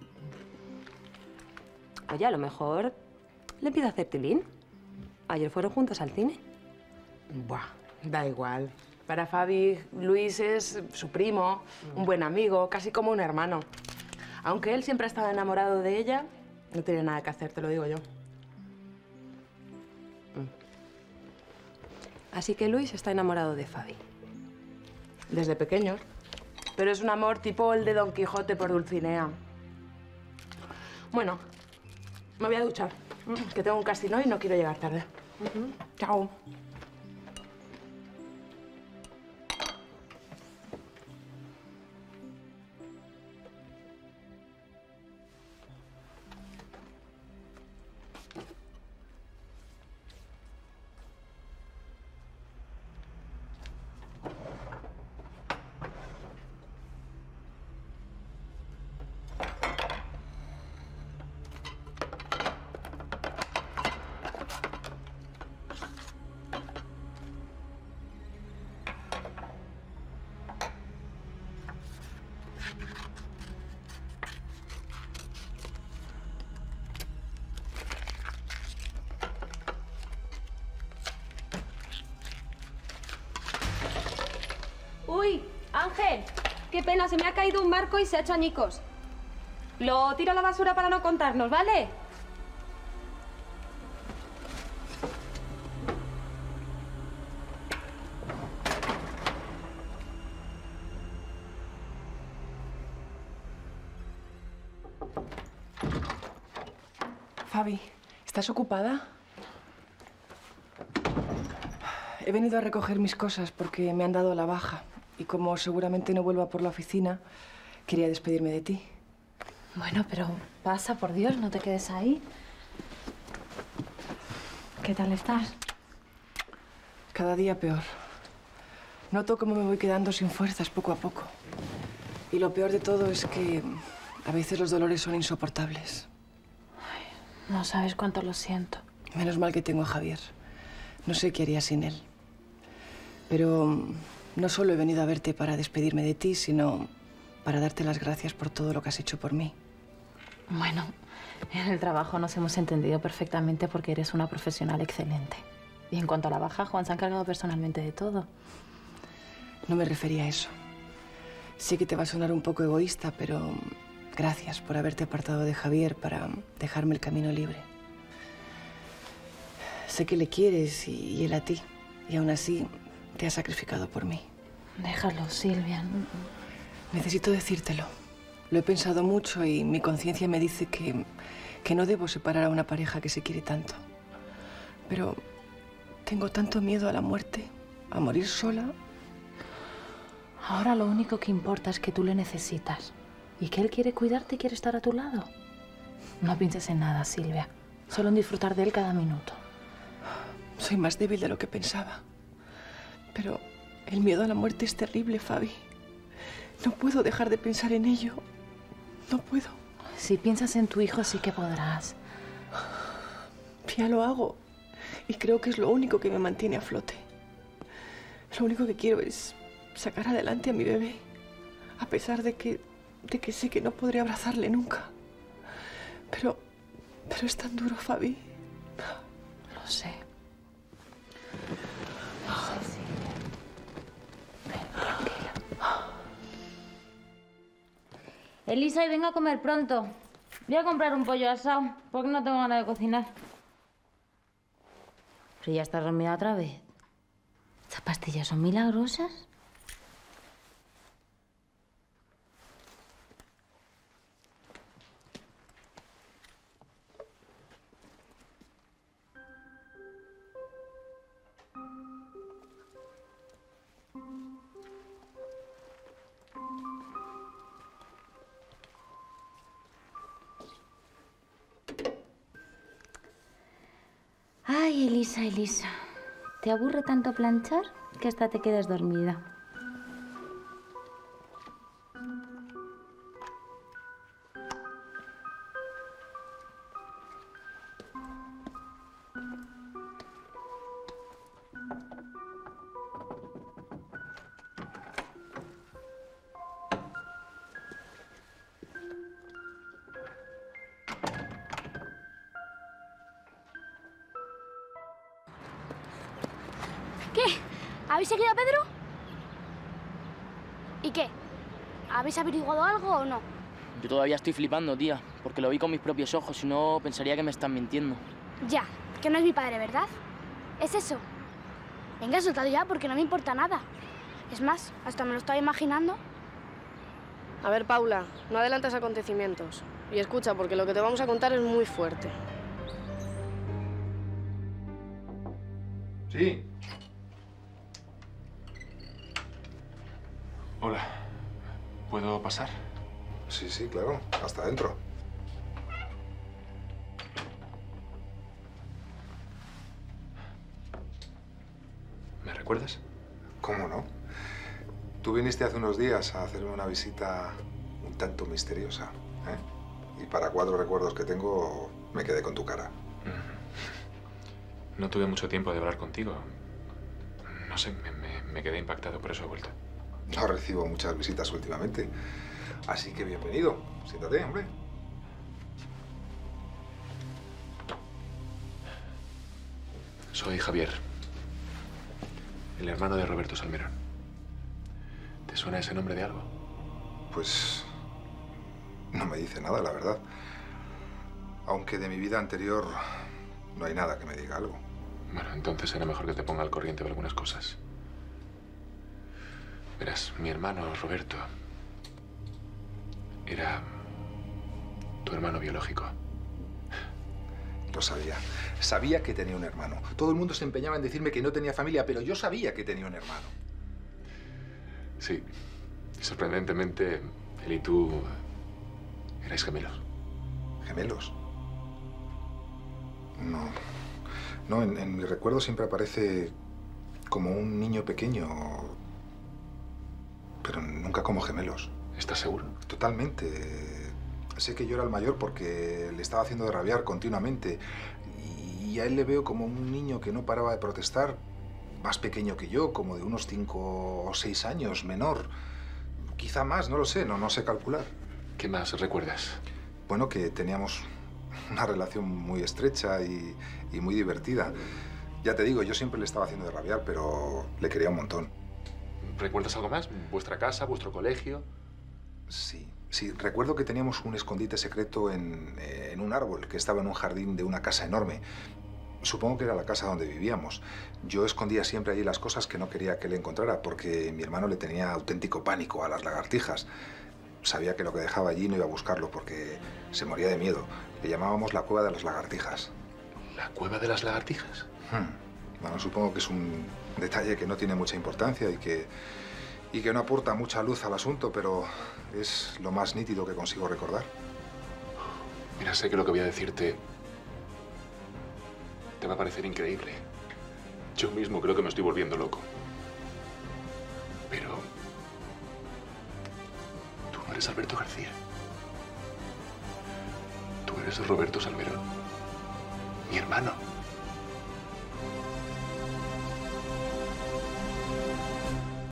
Oye, a lo mejor le empieza a hacer tilín. Ayer fueron juntos al cine. Buah, da igual. Para Fabi, Luis es su primo, un buen amigo, casi como un hermano. Aunque él siempre ha estado enamorado de ella, no tiene nada que hacer, te lo digo yo. Así que Luis está enamorado de Fabi. Desde pequeños. Pero es un amor tipo el de Don Quijote por Dulcinea. Bueno, me voy a duchar, que tengo un casino y no quiero llegar tarde. Uh-huh. Chao. Uy, Ángel, qué pena, se me ha caído un marco y se ha hecho añicos. Lo tiro a la basura para no contarnos, ¿vale? Fabi, ¿estás ocupada? He venido a recoger mis cosas porque me han dado la baja. Y como seguramente no vuelva por la oficina, quería despedirme de ti. Bueno, pero pasa, por Dios, no te quedes ahí. ¿Qué tal estás? Cada día peor. Noto cómo me voy quedando sin fuerzas poco a poco. Y lo peor de todo es que a veces los dolores son insoportables. No sabes cuánto lo siento. Menos mal que tengo a Javier. No sé qué haría sin él. Pero no solo he venido a verte para despedirme de ti, sino para darte las gracias por todo lo que has hecho por mí. Bueno, en el trabajo nos hemos entendido perfectamente porque eres una profesional excelente. Y en cuanto a la baja, Juan se ha encargado personalmente de todo. No me refería a eso. Sé que te va a sonar un poco egoísta, pero gracias por haberte apartado de Javier para dejarme el camino libre. Sé que le quieres y, y él a ti, y aún así te has sacrificado por mí. Déjalo, Silvia. Necesito decírtelo. Lo he pensado mucho y mi conciencia me dice que, que no debo separar a una pareja que se quiere tanto. Pero tengo tanto miedo a la muerte, a morir sola. Ahora lo único que importa es que tú le necesitas y que él quiere cuidarte y quiere estar a tu lado. No pienses en nada, Silvia. Solo en disfrutar de él cada minuto. Soy más débil de lo que pensaba. Pero el miedo a la muerte es terrible, Fabi. No puedo dejar de pensar en ello. No puedo. Si piensas en tu hijo, sí que podrás. Ya lo hago. Y creo que es lo único que me mantiene a flote. Lo único que quiero es sacar adelante a mi bebé. A pesar de que, de que sé que no podré abrazarle nunca. Pero, pero es tan duro, Fabi. Lo sé. Lo sé, Silvia. Ven, tranquila. Elisa, y venga a comer pronto. Voy a comprar un pollo asado, porque no tengo ganas de cocinar. Pero ya estás dormida otra vez. ¿Estas pastillas son milagrosas? Ay, Elisa, Elisa. ¿Te aburre tanto planchar que hasta te quedas dormida? ¿Qué? ¿Habéis seguido a Pedro? ¿Y qué? ¿Habéis averiguado algo o no? Yo todavía estoy flipando, tía, porque lo vi con mis propios ojos, si no pensaría que me están mintiendo. Ya, que no es mi padre, ¿verdad? ¿Es eso? Venga, soltado ya, porque no me importa nada. Es más, hasta me lo estaba imaginando. A ver, Paula, no adelantes acontecimientos. Y escucha, porque lo que te vamos a contar es muy fuerte. Sí. Hola. ¿Puedo pasar? Sí, sí, claro. Hasta adentro. ¿Me recuerdas? ¿Cómo no? Tú viniste hace unos días a hacerme una visita un tanto misteriosa, ¿eh? Y para cuatro recuerdos que tengo, me quedé con tu cara. No tuve mucho tiempo de hablar contigo. No sé, me, me, me quedé impactado, por eso he vuelto. No recibo muchas visitas últimamente. Así que bienvenido. Siéntate, hombre. Soy Javier, el hermano de Roberto Salmerón. suena ese nombre de algo? Pues no me dice nada, la verdad. Aunque de mi vida anterior no hay nada que me diga algo. Bueno, entonces será mejor que te ponga al corriente de algunas cosas. Verás, mi hermano Roberto era tu hermano biológico. Lo sabía. Sabía que tenía un hermano. Todo el mundo se empeñaba en decirme que no tenía familia, pero yo sabía que tenía un hermano. Sí. Y sorprendentemente, él y tú erais gemelos. ¿Gemelos? No. No, en, en mi recuerdo siempre aparece como un niño pequeño, pero nunca como gemelos. ¿Estás seguro? Totalmente. Sé que yo era el mayor porque le estaba haciendo de rabiar continuamente. Y a él le veo como un niño que no paraba de protestar, más pequeño que yo, como de unos cinco o seis años, menor. Quizá más, no lo sé, no, no sé calcular. ¿Qué más recuerdas? Bueno, que teníamos una relación muy estrecha y, y muy divertida. Ya te digo, yo siempre le estaba haciendo de rabiar, pero le quería un montón. ¿Recuerdas algo más? ¿Vuestra casa, vuestro colegio? Sí, sí. Recuerdo que teníamos un escondite secreto en, en un árbol que estaba en un jardín de una casa enorme. Supongo que era la casa donde vivíamos. Yo escondía siempre allí las cosas que no quería que él encontrara porque mi hermano le tenía auténtico pánico a las lagartijas. Sabía que lo que dejaba allí no iba a buscarlo porque se moría de miedo. Le llamábamos la cueva de las lagartijas. ¿La cueva de las lagartijas? Hmm. Bueno, supongo que es un detalle que no tiene mucha importancia y que, y que no aporta mucha luz al asunto, pero es lo más nítido que consigo recordar. Mira, sé que lo que voy a decirte te va a parecer increíble. Yo mismo creo que me estoy volviendo loco. Pero tú no eres Alberto García. Tú eres Roberto Salmerón, mi hermano.